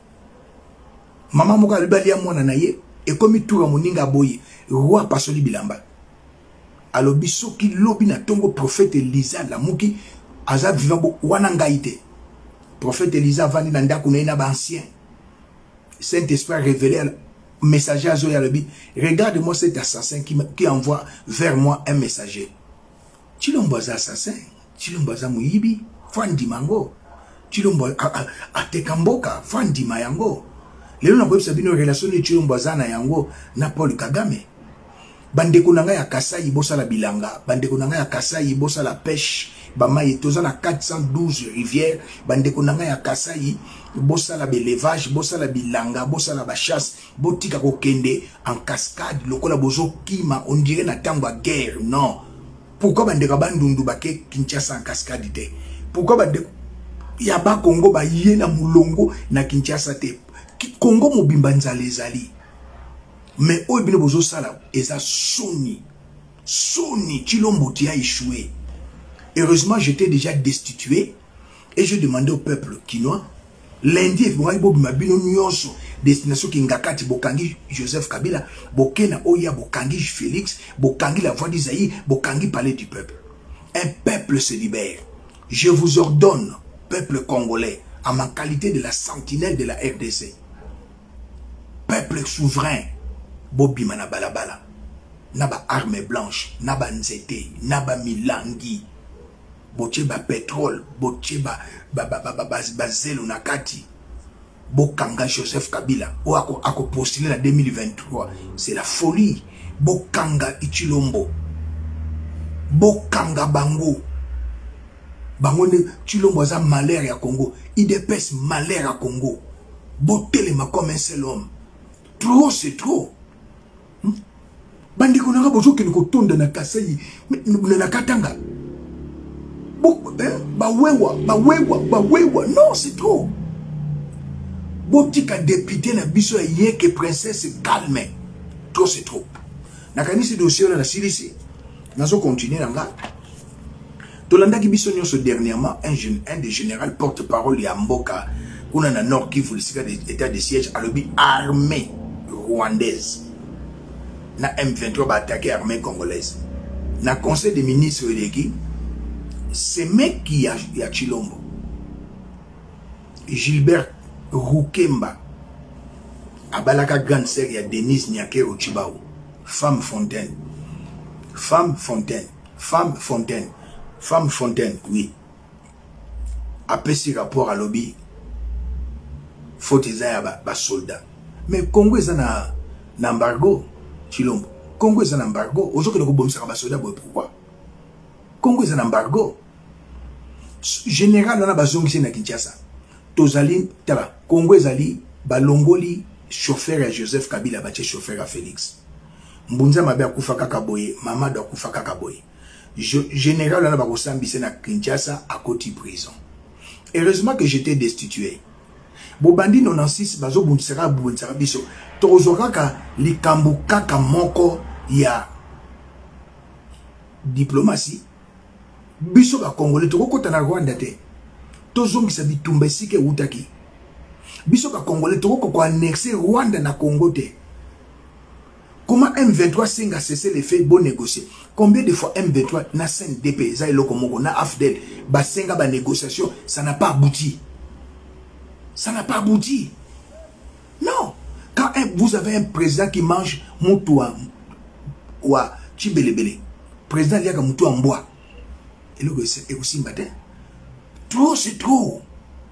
Mama moka libalia mwana na ye. E komi tura moninga boye. Roi pasoli bilamba. Alobi soki lobi na tongo prophète Elisa la muki. Aza vivant wana ngaite. Prophète Elisa vani na ndaku na ina ba ancien. Saint-Esprit révélé messager à Zoya Lobi. Regarde-moi cet assassin qui, qui envoie vers moi un messager. Chilombo za assassin. Chilombo za muyibi. Fandi mango. Chilombo a tekamboka fandi mayango. Lelo na kwebisa bino relation ni Chilombo na yango na Paul Kagame. Bandeko nanga ya Kasai bosa la bilanga, bandeko nanga ya Kasai bosa la pêche, bamaye toza na quatre cent douze rivières, bandeko nanga ya Kasai bosa la belevage, bosa la bilanga, bosa la chasse, botika kokende en cascade, lokola bozo kima, on dirait na tamba guerre. Non. Pourquoi bandeko bandundu bake Kinshasa en cascade te? Pourquoi bandeko Yaba Congo ba yena mulongo na Kinshasa te. Congo mobimba nzale ezali. Mais oyo bino bozo sala eza soni. Soni Chilombo ti a échoué. Heureusement, j'étais déjà destitué et je demandais au peuple kinois lundi et bobima bino nyonso destination kingakati bokangi Joseph Kabila, bokena oya bokangi Félix, bokangi la voix d'Isaïe, bokangi palais du peuple. Un peuple se libère. Je vous ordonne, peuple congolais, à ma qualité de la sentinelle de la R D C. Peuple souverain, Bobi mana balabala, naba arme blanche, naba nzete, naba milangi, boche ba pétrole, boche ba ba ba ba ba ba zelo nakati, bokanga Joseph Kabila, ou ako ako postulé en deux mille vingt-trois, c'est la folie. Bokanga Ichilombo, bokanga bango. Bango ne Chilombo za malheur ya Congo. Il dépêche malheur à Congo. Botelema comme un seul homme. Trop c'est trop. Hmm? Bandi konanga bozo ke ko tonda na Kasai na Katanga. Bok ba wewa, ba wewa, ba wewa. Non, c'est trop. Botika député na biso yeke princesse calme. Trop c'est trop. Nakanisi dossier na silisi. Nazo continuer nga. Tolanda ki biso nyonso dernièrement un jeune un des général porte-parole ya Mboka kuna na Nord Kivu lisika de état de siège alobi armée rwandaise. Na M vingt-trois va attaquer l'armée congolaise. Na conseil des ministres de qui c'est mec qui a, a Chilombo. Gilbert Roukemba. Abalaka grande sœur, il y a Denise Nyake Ochibao. Femme Fontaine. Femme Fontaine. Femme Fontaine. Femme Fontaine, oui. Après ce rapport à lobby, faut que ça ba soldat. Mais Congo est un embargo, Chilombo. Congo est un embargo. Aujourd'hui, le bombe sera soldat, pourquoi? Congo est un embargo. Général, on a besoin de Kinshasa. Tozali, tala, Congo est ali, balongoli, chauffeur à Joseph Kabila, baché chauffeur à Félix. Mbunza mabe akufa kakaboye, mama do akufa kakaboye. Général, on a besoin de Kinshasa à côté prison. Heureusement que j'étais destitué. Bobandi non six bazo buntsera buntsera biso. Tozokaka likambu kaka moko ya diplomatie. Biso ba Congolais tokota na Rwanda te. Tozongisa bitumba sike utaki. Biso ba Congolais tokoko ko annexer Rwanda na Congo te. Comment M vingt-trois singa cessé les faits bon négocier? Combien de fois M vingt-trois na C N D P, Zaïlo Komoko, na A F D L, ba singa ba négociation, ça n'a pas abouti. Ça n'a pas abouti. Non. Quand un, vous avez un président qui mange moutoua, ou chibelebele, président il y a un moutoua en bois, et le c'est aussi matin. Trop, c'est trop.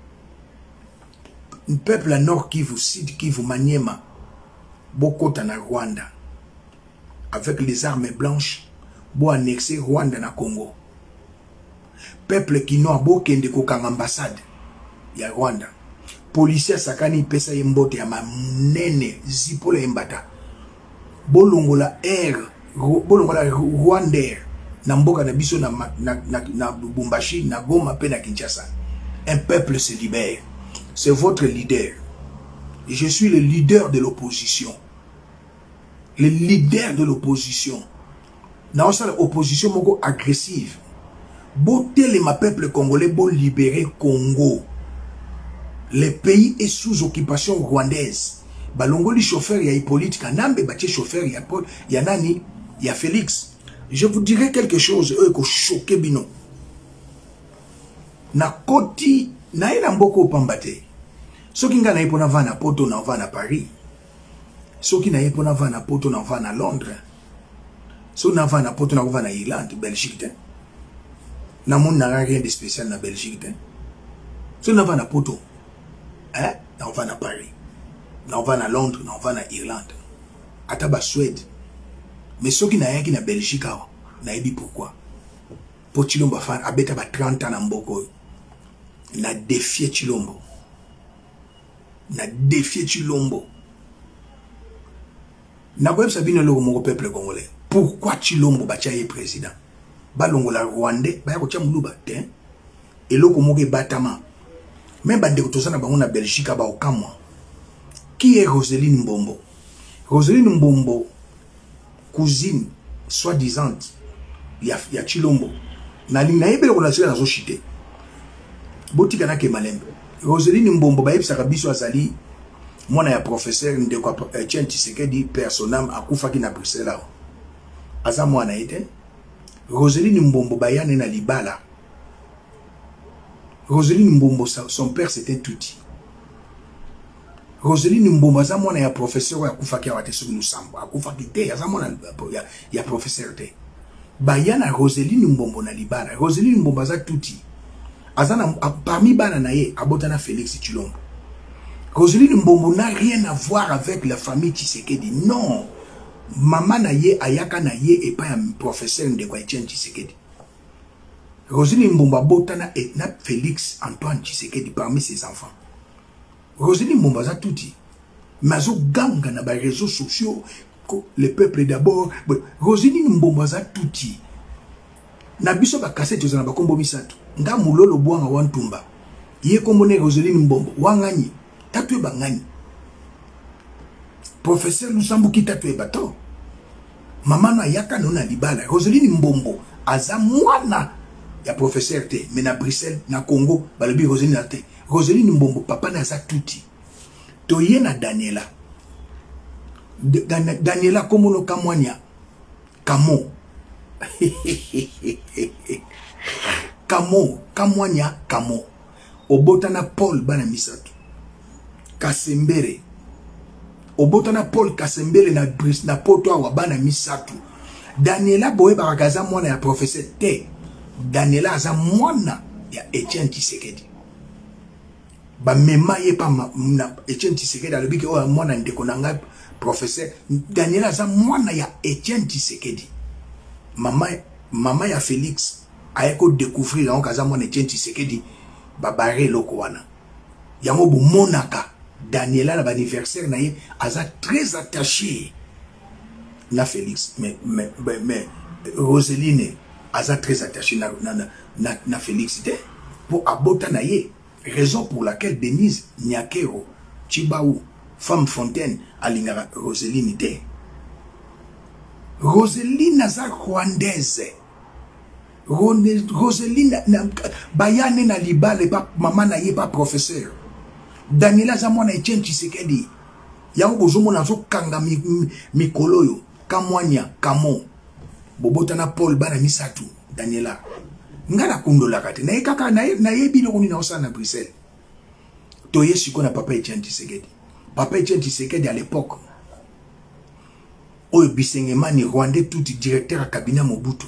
Un peuple à Nord Kivu, Sud Kivu, Maniema, Bokota na Rwanda, avec les armes blanches, bo annexer Rwanda na Congo. Peuple qui n'a beau kende kokanga ambassade, ya Rwanda. Policier sakani pesa yembote ya manene zipola yembata. Bolongola air, bolongola Rwandair, na mboka na biso na na na, na Lubumbashi, na Goma pe na Kinshasa. Un peuple se libère. C'est votre leader. Et je suis le leader de l'opposition. Le leader de l'opposition. Dans cette opposition moko agressive. Boté les ma peuple congolais bon libérer Congo. Le pays est sous occupation rwandaise. Balongoli chauffeur ya Hippolyte Kanambe baché chauffeur ya Paul ya nani ya Félix. Je vous dirai quelque chose eux ko choqué bino. Na koti na ina mboko pambate. Soki nga na ipona vana poto na vana Paris. Soki na ipona vana poto na vana Londres. So na vana poto na vana Irlande, Belgique. Na moun na rien de spécial na Belgique. So na vana poto. Hein? Na vana Paris. Na vana Londres, na vana Irlande. Ataba Suède. Mais soki na yaki na Belgique awa. Na ebi pourquoi? Po Chilombo fan abeta ba trente ans na mboko. Na défié Chilombo. Na défié Chilombo. Na web sabine lo mo peuple congolais. Pourquoi Chilombo bachaye président? Balongo la Rwandais, ba ko chamuluba te. Et lo ko mo ke batama. Même bande ko tosana bango na Belgique ba okamwa. Qui est Roseline Mbombo? Roseline Mbombo, cousine soi-disant ya ya Chilombo. Na linga ebele ko na sila zo chité. Botika na ke malembe. Roseline Mbombo ba yebisa biso azali mwana ya professeur ndeko Etienne Tshisekedi personnam akufaki na Bruxelles. Aza mwana ete Roseline Mbombo bayane na libala. Roseline Mbombo son père c'était Tuti. Roseline Mbombo aza mwana ya professeur akufaki awate soki nusambo akufaki te aza mwana ya, ya professeur te. Bayana Roseline Mbombo na libala. Roseline Mbombo aza Tuti. Azana parmi bana na ye abotana Félix Tshilombo. Roseline Mbombo n'a rien à voir avec la famille Tshisekedi. Non. Maman na ye ayaka na ye et pas un professeur de Etienne Tshisekedi. Roseline Mbombo abotana et na Félix Antoine Tshisekedi parmi ses enfants. Roseline Mbombo za touti. Mazo ganga na ba réseaux sociaux le peuple d'abord. Roseline Mbombo za touti. Na biso ba cassette ozana ba kombo misato. Nga mulolo bwanga wantumba. Ye kombone Roseline Mbombo wangani tatwe bangani. Professeur Lusambu ki tatwe bato. Mama na yaka nona libala. Roseline Mbombo aza mwana ya professeur te mais na Bruxelles na Congo balobi Roseline te. Roseline Mbombo papa na za tuti. Toye na Daniela. Daniela Komono Kamwanya. Kamo. Kamo. Kamwanya. Kamo. Obotana Paul Bana Misatu. Kasembere. Obotana Paul Kasembere na bris na poto wa Bana Misatu. Daniela Boye Baragaza mwana ya professeur T. Daniela aza mwana ya Etienne Tshisekedi. Ba mema ye pa na Etienne Tshisekedi alobiki o mwana ndeko nanga professeur. Daniela aza mwana ya Etienne Tshisekedi. Mama mama ya Félix ayeko découvrir en kaza mwana Etienne Tshisekedi ba baré loko wana. Yango bo monaka Daniela na anniversaire na ye aza très attaché na Félix mais mais mais Roseline aza très attaché na na na, na Félix te pour abota na ye, raison pour laquelle Denise Nyakero Chibaou femme Fontaine alingara Roseline te. Roseline aza rwandaise. Roseline bayane na libale pa maman na ye pas professeur. Daniela aza mwana Etienne Tshisekedi. Yango bozomo na zo kanga mi, mi, mikolo yo Kamwanya Kamo Bobotana Paul Bana Misatu Daniela ngana kundola kate na kaka na na yebi lo na osana na Bruxelles toye siko na papa Etienne Tshisekedi. Papa Etienne Tshisekedi à l'époque oyo Bisengemani Rwandais tout directeur à cabinet Mobutu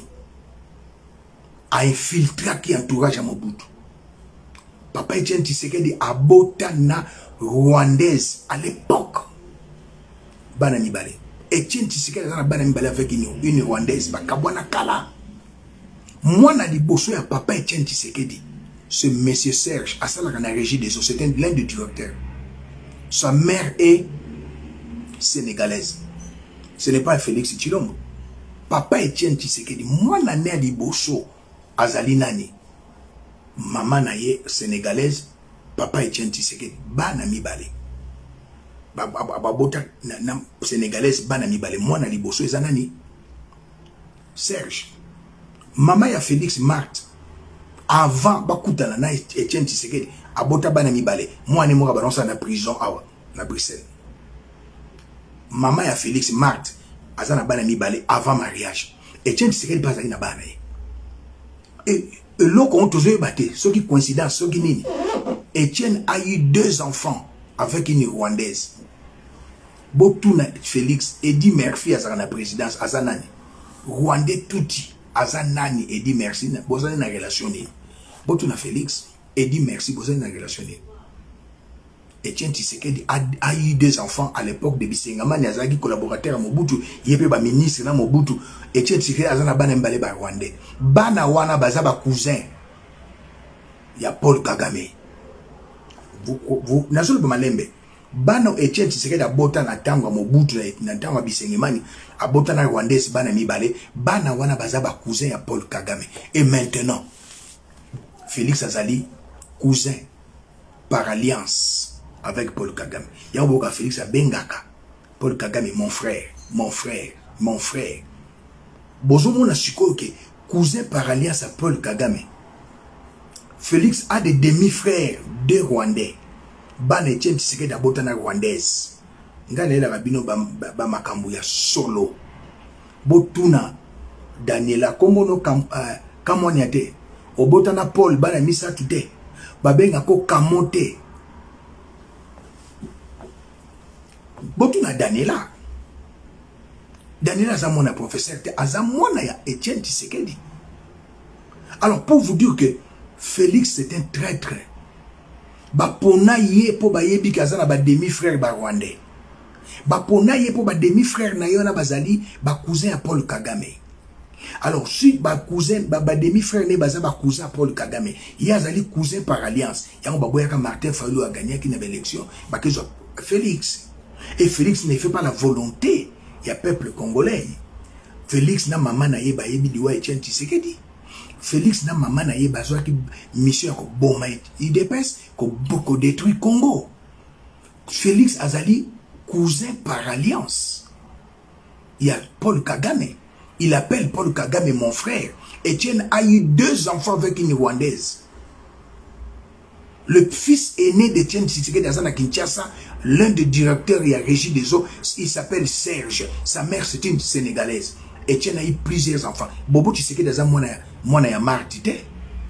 a infiltré qui entourage à Mobutu. Papa Etienne Tshisekedi a botana rwandaise à l'époque Bana Mibale. Etienne Tshisekedi a Bana Mibale avec une, une rwandaise bakabwana kala. Moi na liboso ya papa Etienne Tshisekedi, ce monsieur Serge a ça la régie des eaux, c'était l'un des directeurs. Sa mère est sénégalaise. Ce n'est pas Félix Tshilombo. Papa Etienne Tshisekedi, moi na né liboso azali nani. Maman na ye sénégalaise, papa Etienne Tshisekedi, Bana Mibale. Babota na, na sénégalaise Bana Mibale, moi na liboso ezanani Serge. Maman ya Félix Marthe avant bakutana na Etienne Tshisekedi abota Bana Mibale, moi ne moka balonsa na prison awa na Bruxelles. Maman ya Félix Marthe azana Bana Mibale avant mariage. Etienne Tshisekedi pas na bana. Et l'autre on toujours batté, ce qui coïncidence, ce qui nini. Etienne a eu deux enfants avec une rwandaise. Botuna Félix Eddie Murphy à la présidence azanani. Rwandais touti azanani Eddie Merci na bozana na relation. Botuna Félix Eddie Merci bozana na relation. Etienne Tshisekedi a, a eu deux enfants à l'époque de Bisengamani azaki collaborateur à Mobutu, yépe ba ministre na Mobutu. Etienne Tshisekedi azana Bana Mbale ba Rwandais. Bana wana baza ba cousin ya Paul Kagame. Vous vous nazolo ba malembe. Bana Etienne Tshisekedi abota na tango Mobutu na tango Bisengamani abota na Rwandais Bana Mibale. Bana wana baza ba cousin ya Paul Kagame. Et maintenant Félix Azali cousin par alliance avec Paul Kagame. Yaboka Félix a bengaka. Paul Kagame, mon frère, mon frère, mon frère. Bozomo na siko ke cousin par alliance à Paul Kagame. Félix a des demi-frères, deux Rwandais. Ban Etienne Tshisekedi abota na rwandaise. Ngana ela rabino ba, ba, ba makambu ya solo. Botuna Daniela Komono kam, uh, Kamoniate. Obota na Paul Bana Misatu te. Babenga ko Kamote. Botuna Daniela. Daniela Zamona professeur te Azamona ya Etienne Tshisekedi. Alors pour vous dire que Félix c'est un traître. Ba pona ye po ba yebi kazana ba demi-frère ba Rwandais. Ba pona ye po ba demi-frère na yona bazali ba cousin à Paul Kagame. Alors si ba cousin ba, ba demi-frère ne baza ba cousin à Paul Kagame, yazali cousin par alliance. Yango ba boyaka Martin Fayulu a gagné qui n'avait élection, ba kezo Félix. Et Félix ne fait pas la volonté du peuple congolais. Félix na maman na ye ba yebi diwa Etienne Tshisekedi. Félix na maman na ye ba zo ki mission ko boma il dépêche ko beaucoup détruit Congo. Félix Azali cousin par alliance. Il y a Paul Kagame. Il appelle Paul Kagame mon frère. Etienne a eu deux enfants avec une rwandaise. Le fils aîné d'Etienne Tshisekedi Azana Kinshasa, l'un des directeurs et à régie des eaux, il s'appelle Serge. Sa mère, c'est une Sénégalaise. Etienne a eu plusieurs enfants. Bobo Tshisekedi Azana Mwana ya Martite.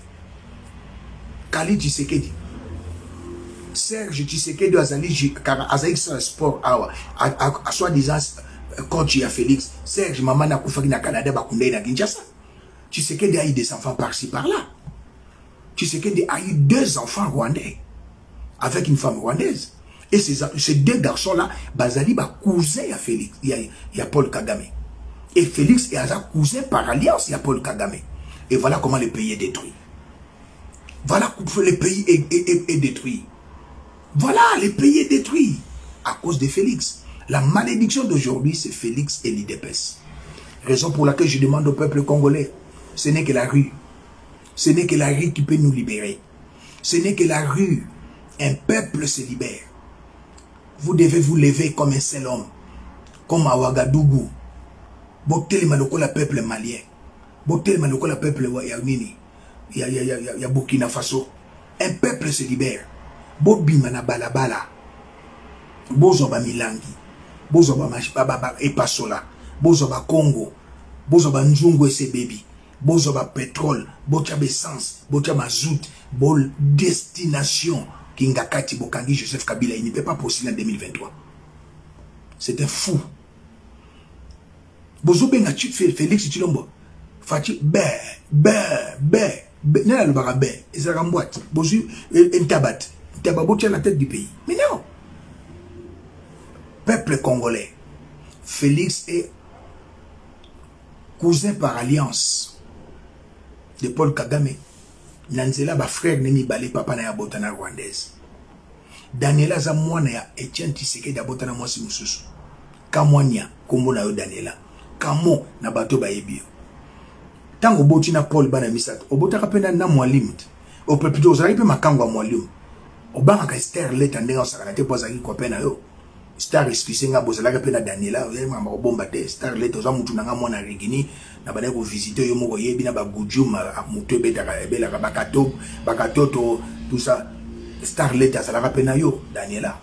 Kali Tshisekedi. Serge Tshisekedi Azali Azali Sport Awa. A soi-disant coach à Félix. Serge maman n'a koufaki na Canada Bakounde na Kinshasa. Tshisekedi a eu des enfants par-ci par-là. Tshisekedi a eu deux enfants rwandais avec une femme rwandaise. Et ces, ces deux garçons-là, Bazali va cousin à Félix, il y, a, il y a Paul Kagame. Et Félix est un cousin par alliance, il y a Paul Kagame. Et voilà comment le pays est détruit. Voilà comment le pays est, est, est, est détruit. Voilà, le pays est détruit à cause de Félix. La malédiction d'aujourd'hui, c'est Félix et l'I D P S. Raison pour laquelle je demande au peuple congolais, ce n'est que la rue. Ce n'est que la rue qui peut nous libérer. Ce n'est que la rue. Un peuple se libère. Vous devez vous lever comme un seul homme. Comme à Ouagadougou. Botel maloko la peuple malien. Botel maloko la peuple Nini. Il y a, il y a, il y a, il y a Burkina Faso. Un peuple se libère. Bobimana balabala. Bozoba Milangi. Bozoba Epasola. Bozoba Congo. Bozoba Nzungu et ses bébés. Bozoba pétrole, bozoba essence, bozoba mazout, bol destination. Kingakati Bokangi Joseph Kabila, il ne peut pas postuler en deux mille vingt-trois. C'est un fou. Bozoba n'a tu fait Félix Tshilombo. Fati bé, bé, bé, bé, n'a le barabé, et ça remboîte. Bozu, un tabat, tababo tient la tête du pays. Mais non. Peuple congolais, Félix est cousin par alliance de Paul Kagame. Nanzela ba frère nemi balé papa na ya botana rwandaise. Daniela za mwana ya Etienne Tshisekedi da botana mwasi mususu. Kamwanya kombo na yo Daniela. Kamo na bato ba yebio. Tango boti na Paul bana misato. Obotaka pena na mwalimu. O plutôt ozali pe makango mwalimu. Obanga ka Esther leta ndenga osakana te poza ki ko pena yo. Star excuse nga bozala ka pena Daniela, yo mama bomba te Star leta oza mutu na nga mwana rigini. Na bana ko visiter yo moko yebi na ba gujuma mutu betaka ebela ka bakato bakatoto tout ça Starlet ça la rappelle yo Daniela.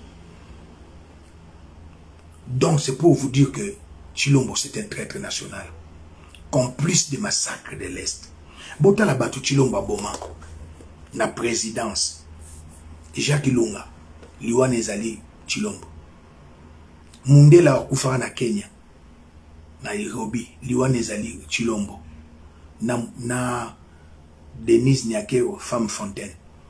Donc c'est pour vous dire que Tshilombo c'est un traître national complice des massacres de l'Est. Bota la batu Tshilombo Boma na présidence Jacques Lunga Liwane Zali Tshilombo Mundela wakufara na Kenya Nairobi, Liwane Zali Tshilombo, na, na Denise Nyakero, femme Fontaine.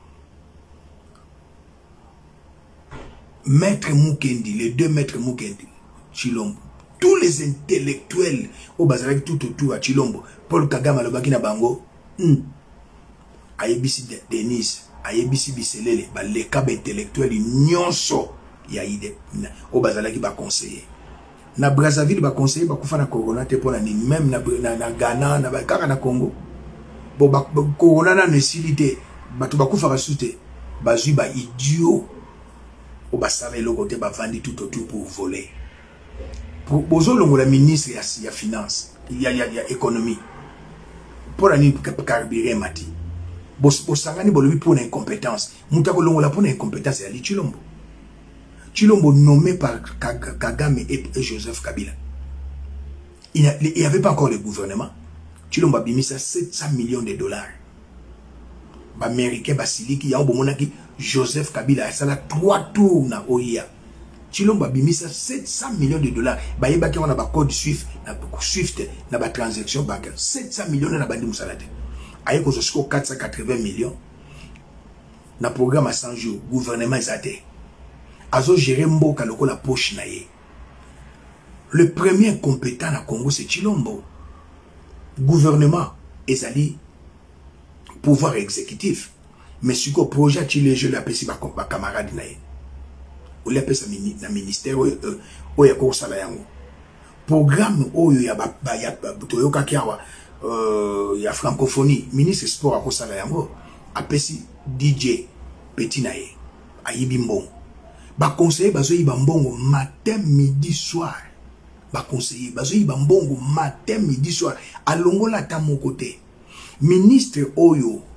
Maître Mukendi, les deux maîtres Mukendi, Tshilombo. Tous les intellectuels au Bazarek tout autour à Tshilombo, Paul Kagame le Bakina Bango, hmm. Ayebisi Denise, Ayebisi Biselele, les câbles intellectuels, nyonso, yaide, au Bazarek ba conseiller. Na Brazzaville ba conseiller ba kufa na corona te pona ni même na, na, na Ghana na ba kaka na Congo bo ba corona na nesilité ba to ba kufa ka sute ba zui ba idiot o ba sala le côté ba vandi tout autour pour voler pour bozo longo la ministre ya, ya finance ya ya ya économie pour ni carburé mati bo bo sangani bo lobi pour incompétence mutako longo la pour incompétence ya Tshilombo. Tshilombo nommé par Kagame et Joseph Kabila. Il n'y avait pas encore le gouvernement. Tshilombo a mis ça sept cents millions de dollars. Américain Basiliki, Joseph Kabila a ça trois tours na O I A. Tshilombo a mis ça sept cents millions de dollars. Bah il y a un code Swift, na Swift, na ba transaction bancaire. sept cents millions na bandi musalate. Aïe ko jusqu'au quatre cent quatre-vingts millions. Na programme à cent jours, gouvernement est Azo gérer mboka loko la poche na ye. Le premier incompétent na Congo c'est Tshilombo. Gouvernement ezali pouvoir exécutif. Mais si ko projet Tshilé je l'appelle ba ba camarade na ye. Ou l'appelle sa ministère o ya ko sala yango. Programme oyo ya ba ya to ka kiawa euh ya francophonie, ministre sport ko sala yango. Apesi D J Petit na ye. Ayibi mbongo. Ba conseiller bazoyi bambongo matin midi soir. Ba conseiller bazoyi bambongo matin midi soir. Alongola ta mon côté. Ministre Oyo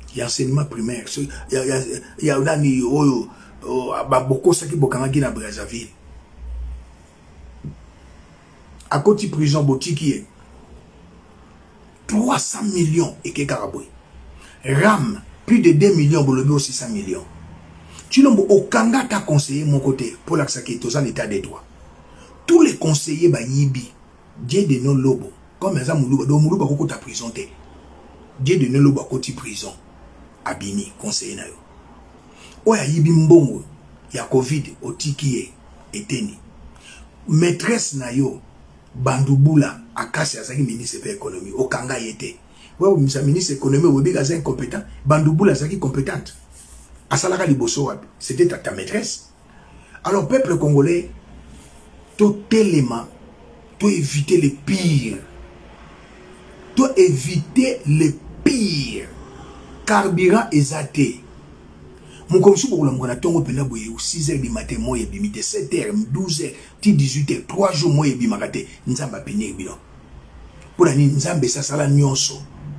Il y a enseignement primaire. Il y a, il y a, il y a, il beaucoup ça qui bokangaki na Brazzaville. À côté prison botiki est trois cents millions et que Karaboui. Ram, plus de deux millions, Bolobi aussi six cents millions. Tu n'as au Kanga t'a conseillé mon côté pour l'accès tous en état des droits. Tous les conseillers ba yibi, Dieu de non lobo, comme les amis Moulouba, donc Moulouba koko ta prison te. Dieu de non lobo côté prison, abini conseiller na yo. Oya yibi mbongo, ya Covid, otiki eteni. Maîtresse na yo, Bandouboula, Akasi Azaki ministre de l'économie, au Kanga yete. Ouais, ministre de l'économie, Obi Gaza incompétent, Bandouboula Azaki compétente. Asalaka Liboso, c'était ta, ta maîtresse. Alors, peuple congolais, tout élément, tout éviter le pire. Tout éviter le pire. Carburant exaté. Mon comme si pour le monde, on a six heures du matin, moi, et sept heures, douze heures, dix-huit heures, trois jours, moi, et bimakate, nzamba pini, bilan. Pour la nzambe, ça, ça la nyonso.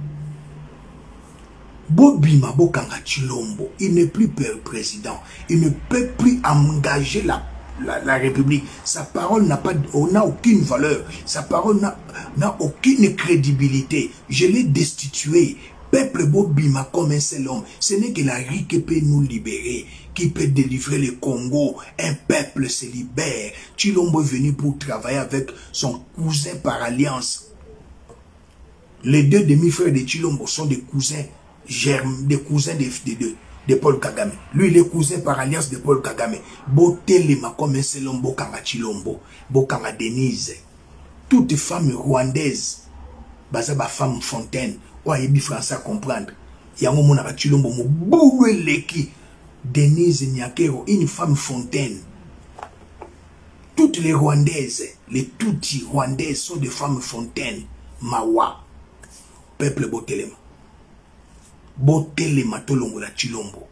Bobima, Bokanga Chilombo, il n'est plus président. Il ne peut plus engager la, la, la République. Sa parole n'a pas, n'a aucune valeur. Sa parole n'a aucune crédibilité. Je l'ai destitué. Peuple Bobima comme un seul homme, ce n'est que la rue qui peut nous libérer, qui peut délivrer le Congo. Un peuple se libère. Chilombo est venu pour travailler avec son cousin par alliance. Les deux demi-frères de Chilombo sont des cousins, germes, des cousins de, de, de, de Paul Kagame. Lui, il est cousin par alliance de Paul Kagame. Botelema comme un seul homme, Bokanga Chilombo, Bokanga Denise. Toutes femmes rwandaises, basaba femme fontaine. Ouais, il français à comprendre. Il y a un moment où Chilombo mo boué leki. Denise Nyakero, une femme fontaine. Toutes les Rwandaises, les Tutsi Rwandaises sont des femmes fontaines. Mawa. Peuple Botelema. Botelema tolongo la Chilombo.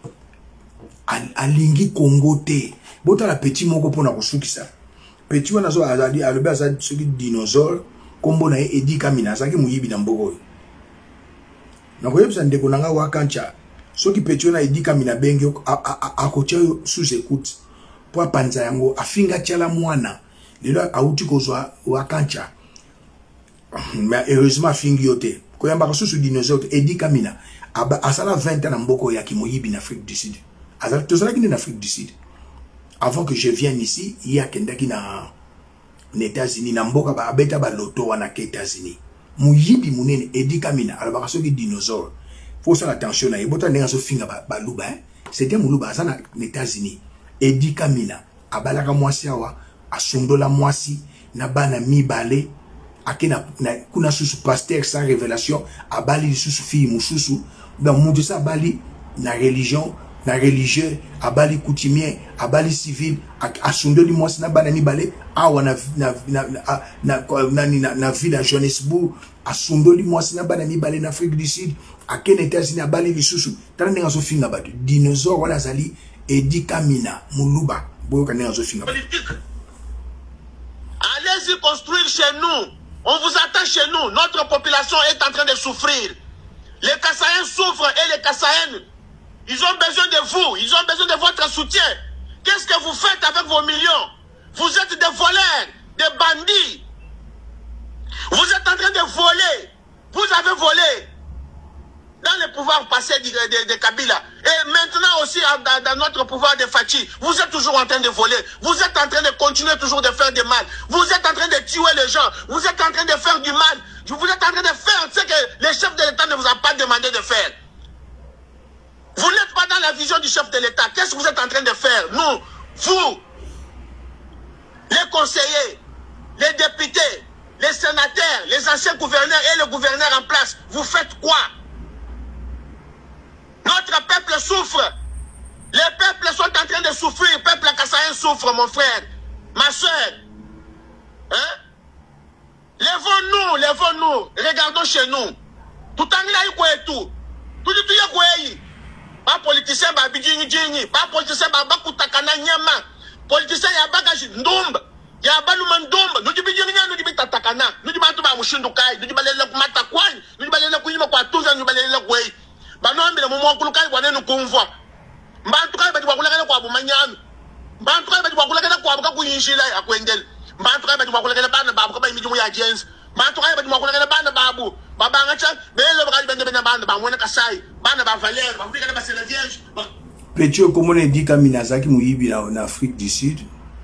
Alingi Congo te. Bota la petit moko pona kosuki sa. Petit wana zo azali alobe azali soki dinosaure. Kombo na Edi Kamina. Azaki muyibi na mbogo. Nakoyebisa ndeko nanga wakancha soki petio na Edi Kamina bengi akotia sous écoute po panza yango afinga tiala mwana lelo auti kozwa wakancha mais heureusement afingi yote koyamba sous dinosaure Edi Kamina asala vingt ans na mboko ya kimoyibi na Afrique du Sud azala tozala kine na Afrique du Sud avant que je vienne ici il y a kendaki na États-Unis na mboka ba abeta ba loto wana ke États-Unis Muyibi munene Edi Kamina alabaka soki dinosaure faut faire attention na ebota ndenga so finga ba, ba luba hein? C'était muluba azana na États-Unis Edi Kamina abalaka mwasi awa asondola mwasi na bana mibale akena na kuna susu pasteur sans révélation abali susu fille mususu donc mutu sa bali na religion na religieux abali coutumier abali civil asondoli mwasi na bana mibale awa na na na na na na na ville à Johannesburg asondoli mwasi na bana mibale na Afrique du Sud akena États-Unis abali lisusu tana ndenga so finga batu dinosaure wana zali Edi Kamina muluba boyoka ndenga so finga politique. Allez-y construire chez nous. On vous attend chez nous. Notre population est en train de souffrir. Les Kassaïens souffrent et les Kassaïennes, ils ont besoin de vous. Ils ont besoin de votre soutien. Qu'est-ce que vous faites avec vos millions? Vous êtes des voleurs, des bandits. Vous êtes en train de voler. Vous avez volé dans le pouvoir passé de, de, de Kabila. Et maintenant aussi dans, dans notre pouvoir de Fachi. Vous êtes toujours en train de voler. Vous êtes en train de continuer toujours de faire du mal. Vous êtes en train de tuer les gens. Vous êtes en train de faire du mal. Vous êtes en train de faire ce que le chef de l'État ne vous a pas demandé de faire. Vous n'êtes pas dans la vision du chef de l'État. Qu'est-ce que vous êtes en train de faire? Nous, vous, les conseillers, les députés, les sénateurs, les anciens gouverneurs et le gouverneur en place, vous faites quoi? Notre peuple souffre. Les peuples sont en train de souffrir. Le peuple kassaïen souffre, mon frère, ma soeur. Hein? Lèvons-nous, lèvons-nous. Regardons chez nous. Tout en là, il tout. Tout dit, tout y pas politicien, pas bidjini, pas politicien, pas bakutakana nyama. Politicien, il y a bagage ndombe. Il y a baluma ndombe. Nous disons, nous disons, tatakana. Nous disons, nous disons, nous disons, nous disons, nous disons, nous disons, nous disons, nous disons, nous disons, nous disons, banombe mo mo kulukai bwana no konvoi mbantu kai bati bakulekela kwa bumanyami mbantu kai bati bakulekela kwa buka kuyinshila yakwendela mbantu kai bati bakulekela bana babu kaba imiji mu ya gens mbantu kai bati bakulekela bana babu babanga cha bele bakali bende bena bana bamwena kasai bana ba valeur bakufika ba sela vierge Petio komone dika Minazaki muyibi na en Afrique du Sud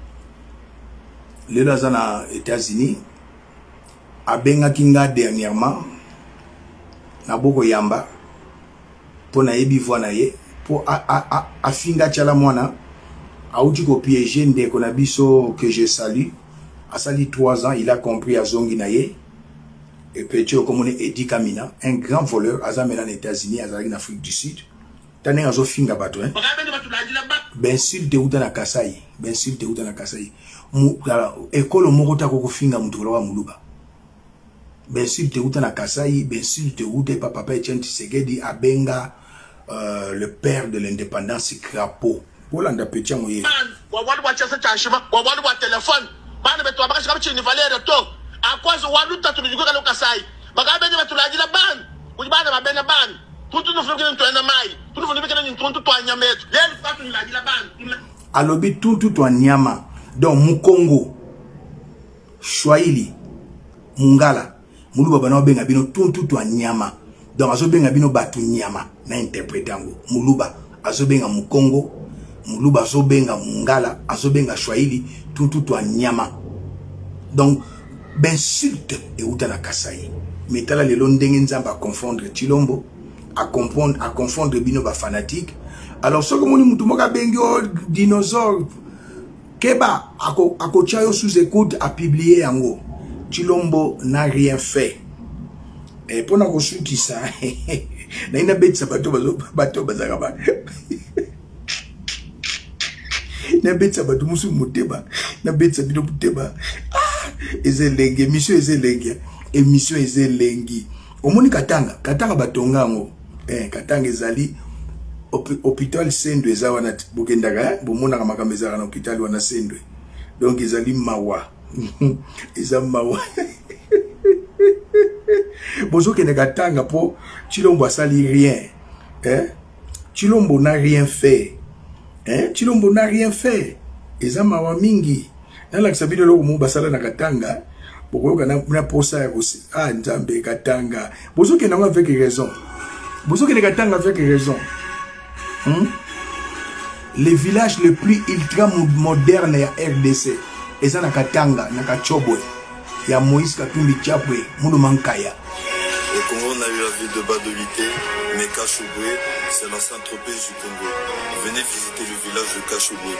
lelo zana États-Unis abenga kinga dernièrement na boko yamba po na yebi voix na ye po a a a afinga chala mwana auti ko piéger ndeko na biso que je salue a sali trois ans il a compris à zongi na ye et Petio komone Edi Kamina un grand voleur azamena na États-Unis azali na Afrique du Sud tane azo finga bato hein ben sul te uta na Kasai ben sul te uta na Kasai mu école moko ta ko finga mutu wa muluba ben sul te uta na Kasai ben sul te uta papa papa Etienne Tshisekedi abenga euh, le père de l'indépendance Crapo Polanda Petia moye wa wadu wa chasa chashima wa wadu wa téléphone bana beto abaka shikabi chini valeur to akwazo wadu tatu njuka na Kasai bagabe ni batulajila ban kujibana mabena ban tutu no fukene ntwana mai tutu fukene kene ntuntu twa nyameto lelo tatu nilajila ban alobi tutu twa nyama donc Mukongo Swahili Mungala muluba bana obenga bino tuntu twa nyama donc azobenga bino batu nyama na interpretango muluba azobenga Mukongo muluba azobenga Mungala azobenga Swahili tuntu twa nyama donc bensulte e uta na Kasai metala lelo ndenge nzamba confondre Chilombo à comprendre à confondre bino ba fanatique alors ce que moni mutu moka bengi o dinosaure keba ako ako chayo sous écoute a publié yango Chilombo n'a rien fait et pour na ko suki ça na ina betsa bato bazo bato bazaka ba na betsa bato musu muteba na betsa bino muteba ah ezelenge mission ezelenge émission ezelengi omoni katanga katanga batonga ngo eh katanga ezali hôpital Sendwe za wana bokendaka bomona ka makambo ezala na hôpital wana Sendwe donc ezali mawa eza mawa bozo kende katanga po Chilombo asali rien hein Chilombo n'a rien fait hein Chilombo n'a rien fait eza mawa mingi na la sabino lo mo basala na katanga pourquoi na na posa ya kosi ah nzambe katanga bozo kende nga avec raison bozo kende katanga avec raison hmm? Les villages les plus ultra modernes ya R D C eza na katanga na Kachobwe ya Moïse Katumbi Chapwe munu mankaya. Le Congo n'a eu la ville de Badolité, mais Kachobwe, c'est la Saint-Tropez du Congo. Venez visiter le village de Kachobwe.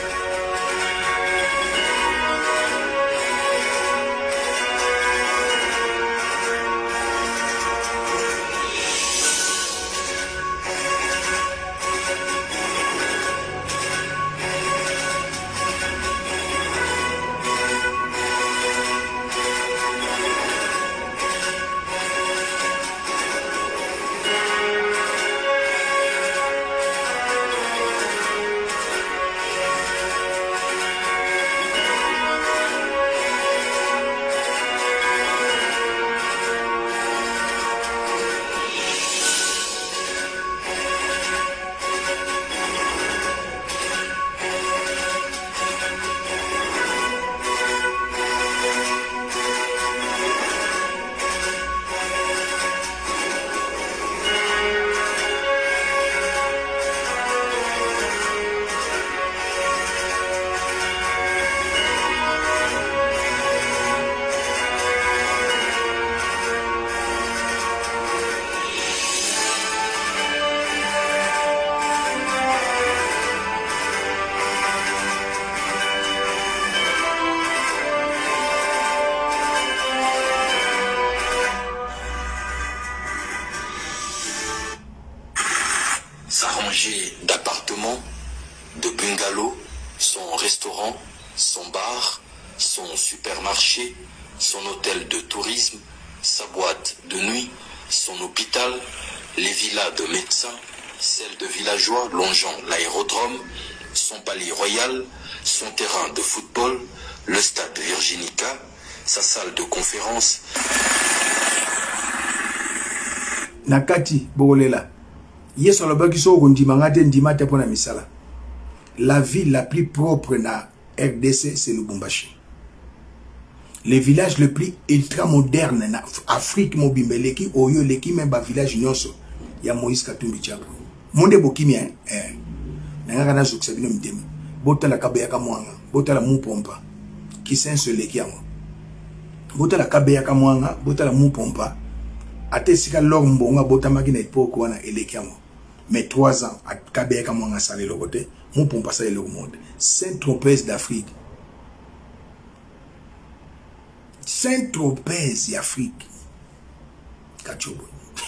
D'appartements, de bungalows, son restaurant, son bar, son supermarché, son hôtel de tourisme, sa boîte de nuit, son hôpital, les villas de médecins, celles de villageois longeant l'aérodrome, son palais royal, son terrain de football, le stade Virginica, sa salle de conférence. Nakati Bogolela. Yes, on a qui sont au Ndimangate, Ndimate pour la misala. La ville la plus propre na R D C, c'est Lubumbashi. Le village le plus ultra moderne na Afrique mobimbeleki oyo leki même ba village nyonso ya Moïse Katumbi Tchako. Monde bokimi hein eh na ngana zukisa bino mdemi. Bota la kabeya ka mwanga, bota la mupompa. Ki senso leki yango. Bota la kabeya ka mwanga, bota la mupompa. Ate sika lor mbonga bota makina ipoko wana eleki yango. Mais trois ans à kabeya ka mwanga sale lo côté, mupompa sale le monde. Saint-Tropez d'Afrique. Saint-Tropez d'Afrique. Kachobo.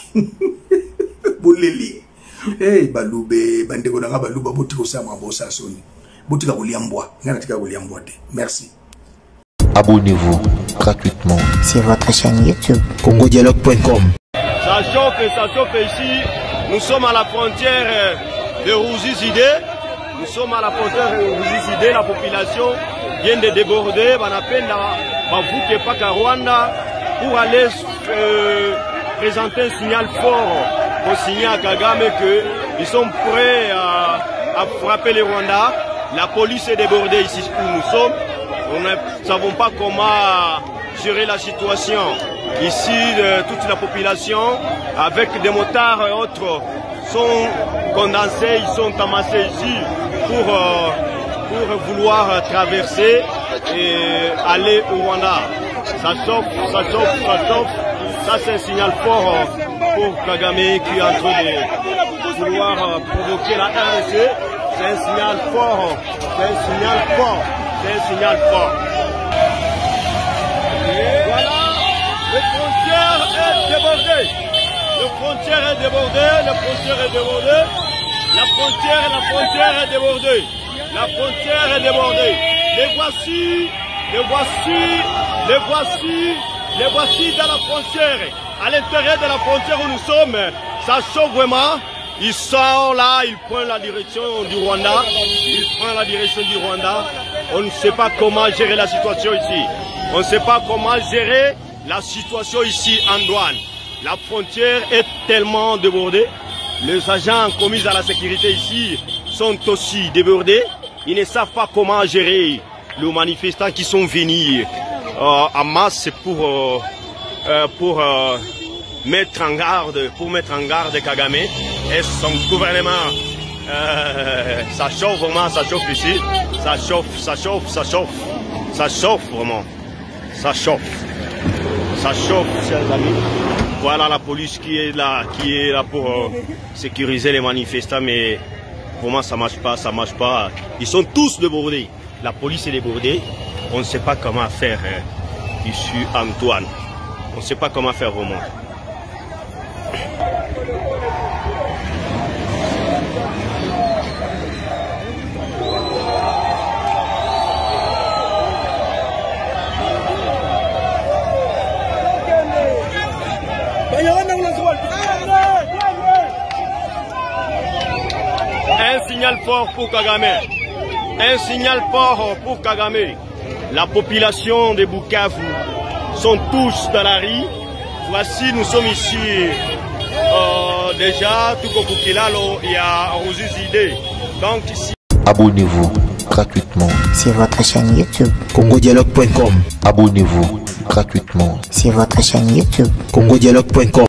Boleli. Hey, balube, bandeko nanga baluba botiko sa mabosa soni. Botika koliambwa, ngana tika koliambwa te. Merci. Abonnez-vous gratuitement sur votre chaîne YouTube congo dialogue point com. Ça chauffe et ça chauffe ici. Nous sommes à la frontière de Rouzi-Zidé. Nous sommes à la frontière de Rouzi-Zidé. La population vient de déborder. On appelle Bavuke Paka Rwanda pour aller euh, présenter un signal fort au signal à Kagame qu'ils sont prêts à, à frapper les Rwandais. La police est débordée ici où nous sommes. Nous ne savons pas comment gérer la situation. Ici, euh, toute la population, avec des motards et autres, sont condensés, ils sont amassés ici pour, euh, pour vouloir traverser et aller au Rwanda. Ça chauffe, ça chauffe, ça chauffe. Ça, c'est un signal fort pour Kagame qui est en train de vouloir provoquer la R D C. C'est un signal fort, c'est un signal fort, c'est un signal fort. Et voilà, le frontière est débordée. Le frontière est débordée, la frontière est débordée. La frontière, la frontière est débordée. La frontière est débordée. Les voici, les voici, les voici, les voici dans la frontière. À l'intérieur de la frontière où nous sommes, ça chauffe vraiment. Ils sont là, ils prennent la direction du Rwanda. Ils prennent la direction du Rwanda. On ne sait pas comment gérer la situation ici. On ne sait pas comment gérer la situation ici en douane. La frontière est tellement débordée. Les agents commis à la sécurité ici sont aussi débordés. Ils ne savent pas comment gérer les manifestants qui sont venus euh, en masse pour, euh, euh, pour euh, mettre en garde, pour mettre en garde Kagame et son gouvernement. Euh, ça chauffe vraiment, ça chauffe ici. Ça chauffe, ça chauffe, ça chauffe. Ça chauffe vraiment. Ça chauffe. Ça chauffe, chers amis. Voilà la police qui est là, qui est là pour euh, sécuriser les manifestants, mais vraiment ça marche pas, ça marche pas. Ils sont tous débordés. La police est débordée. On ne sait pas comment faire euh, ici en douane. On ne sait pas comment faire vraiment. Un signal fort pour Kagame. Un signal fort pour Kagame. La population de Bukavu sont tous dans la rue. Voici, nous sommes ici. Euh, déjà, tout au Bukilalo, il y a Rouzi-Zidé. Donc ici. Abonnez-vous gratuitement sur votre chaîne YouTube congo dialogue point com. Abonnez-vous gratuitement sur votre chaîne YouTube congo dialogue point com.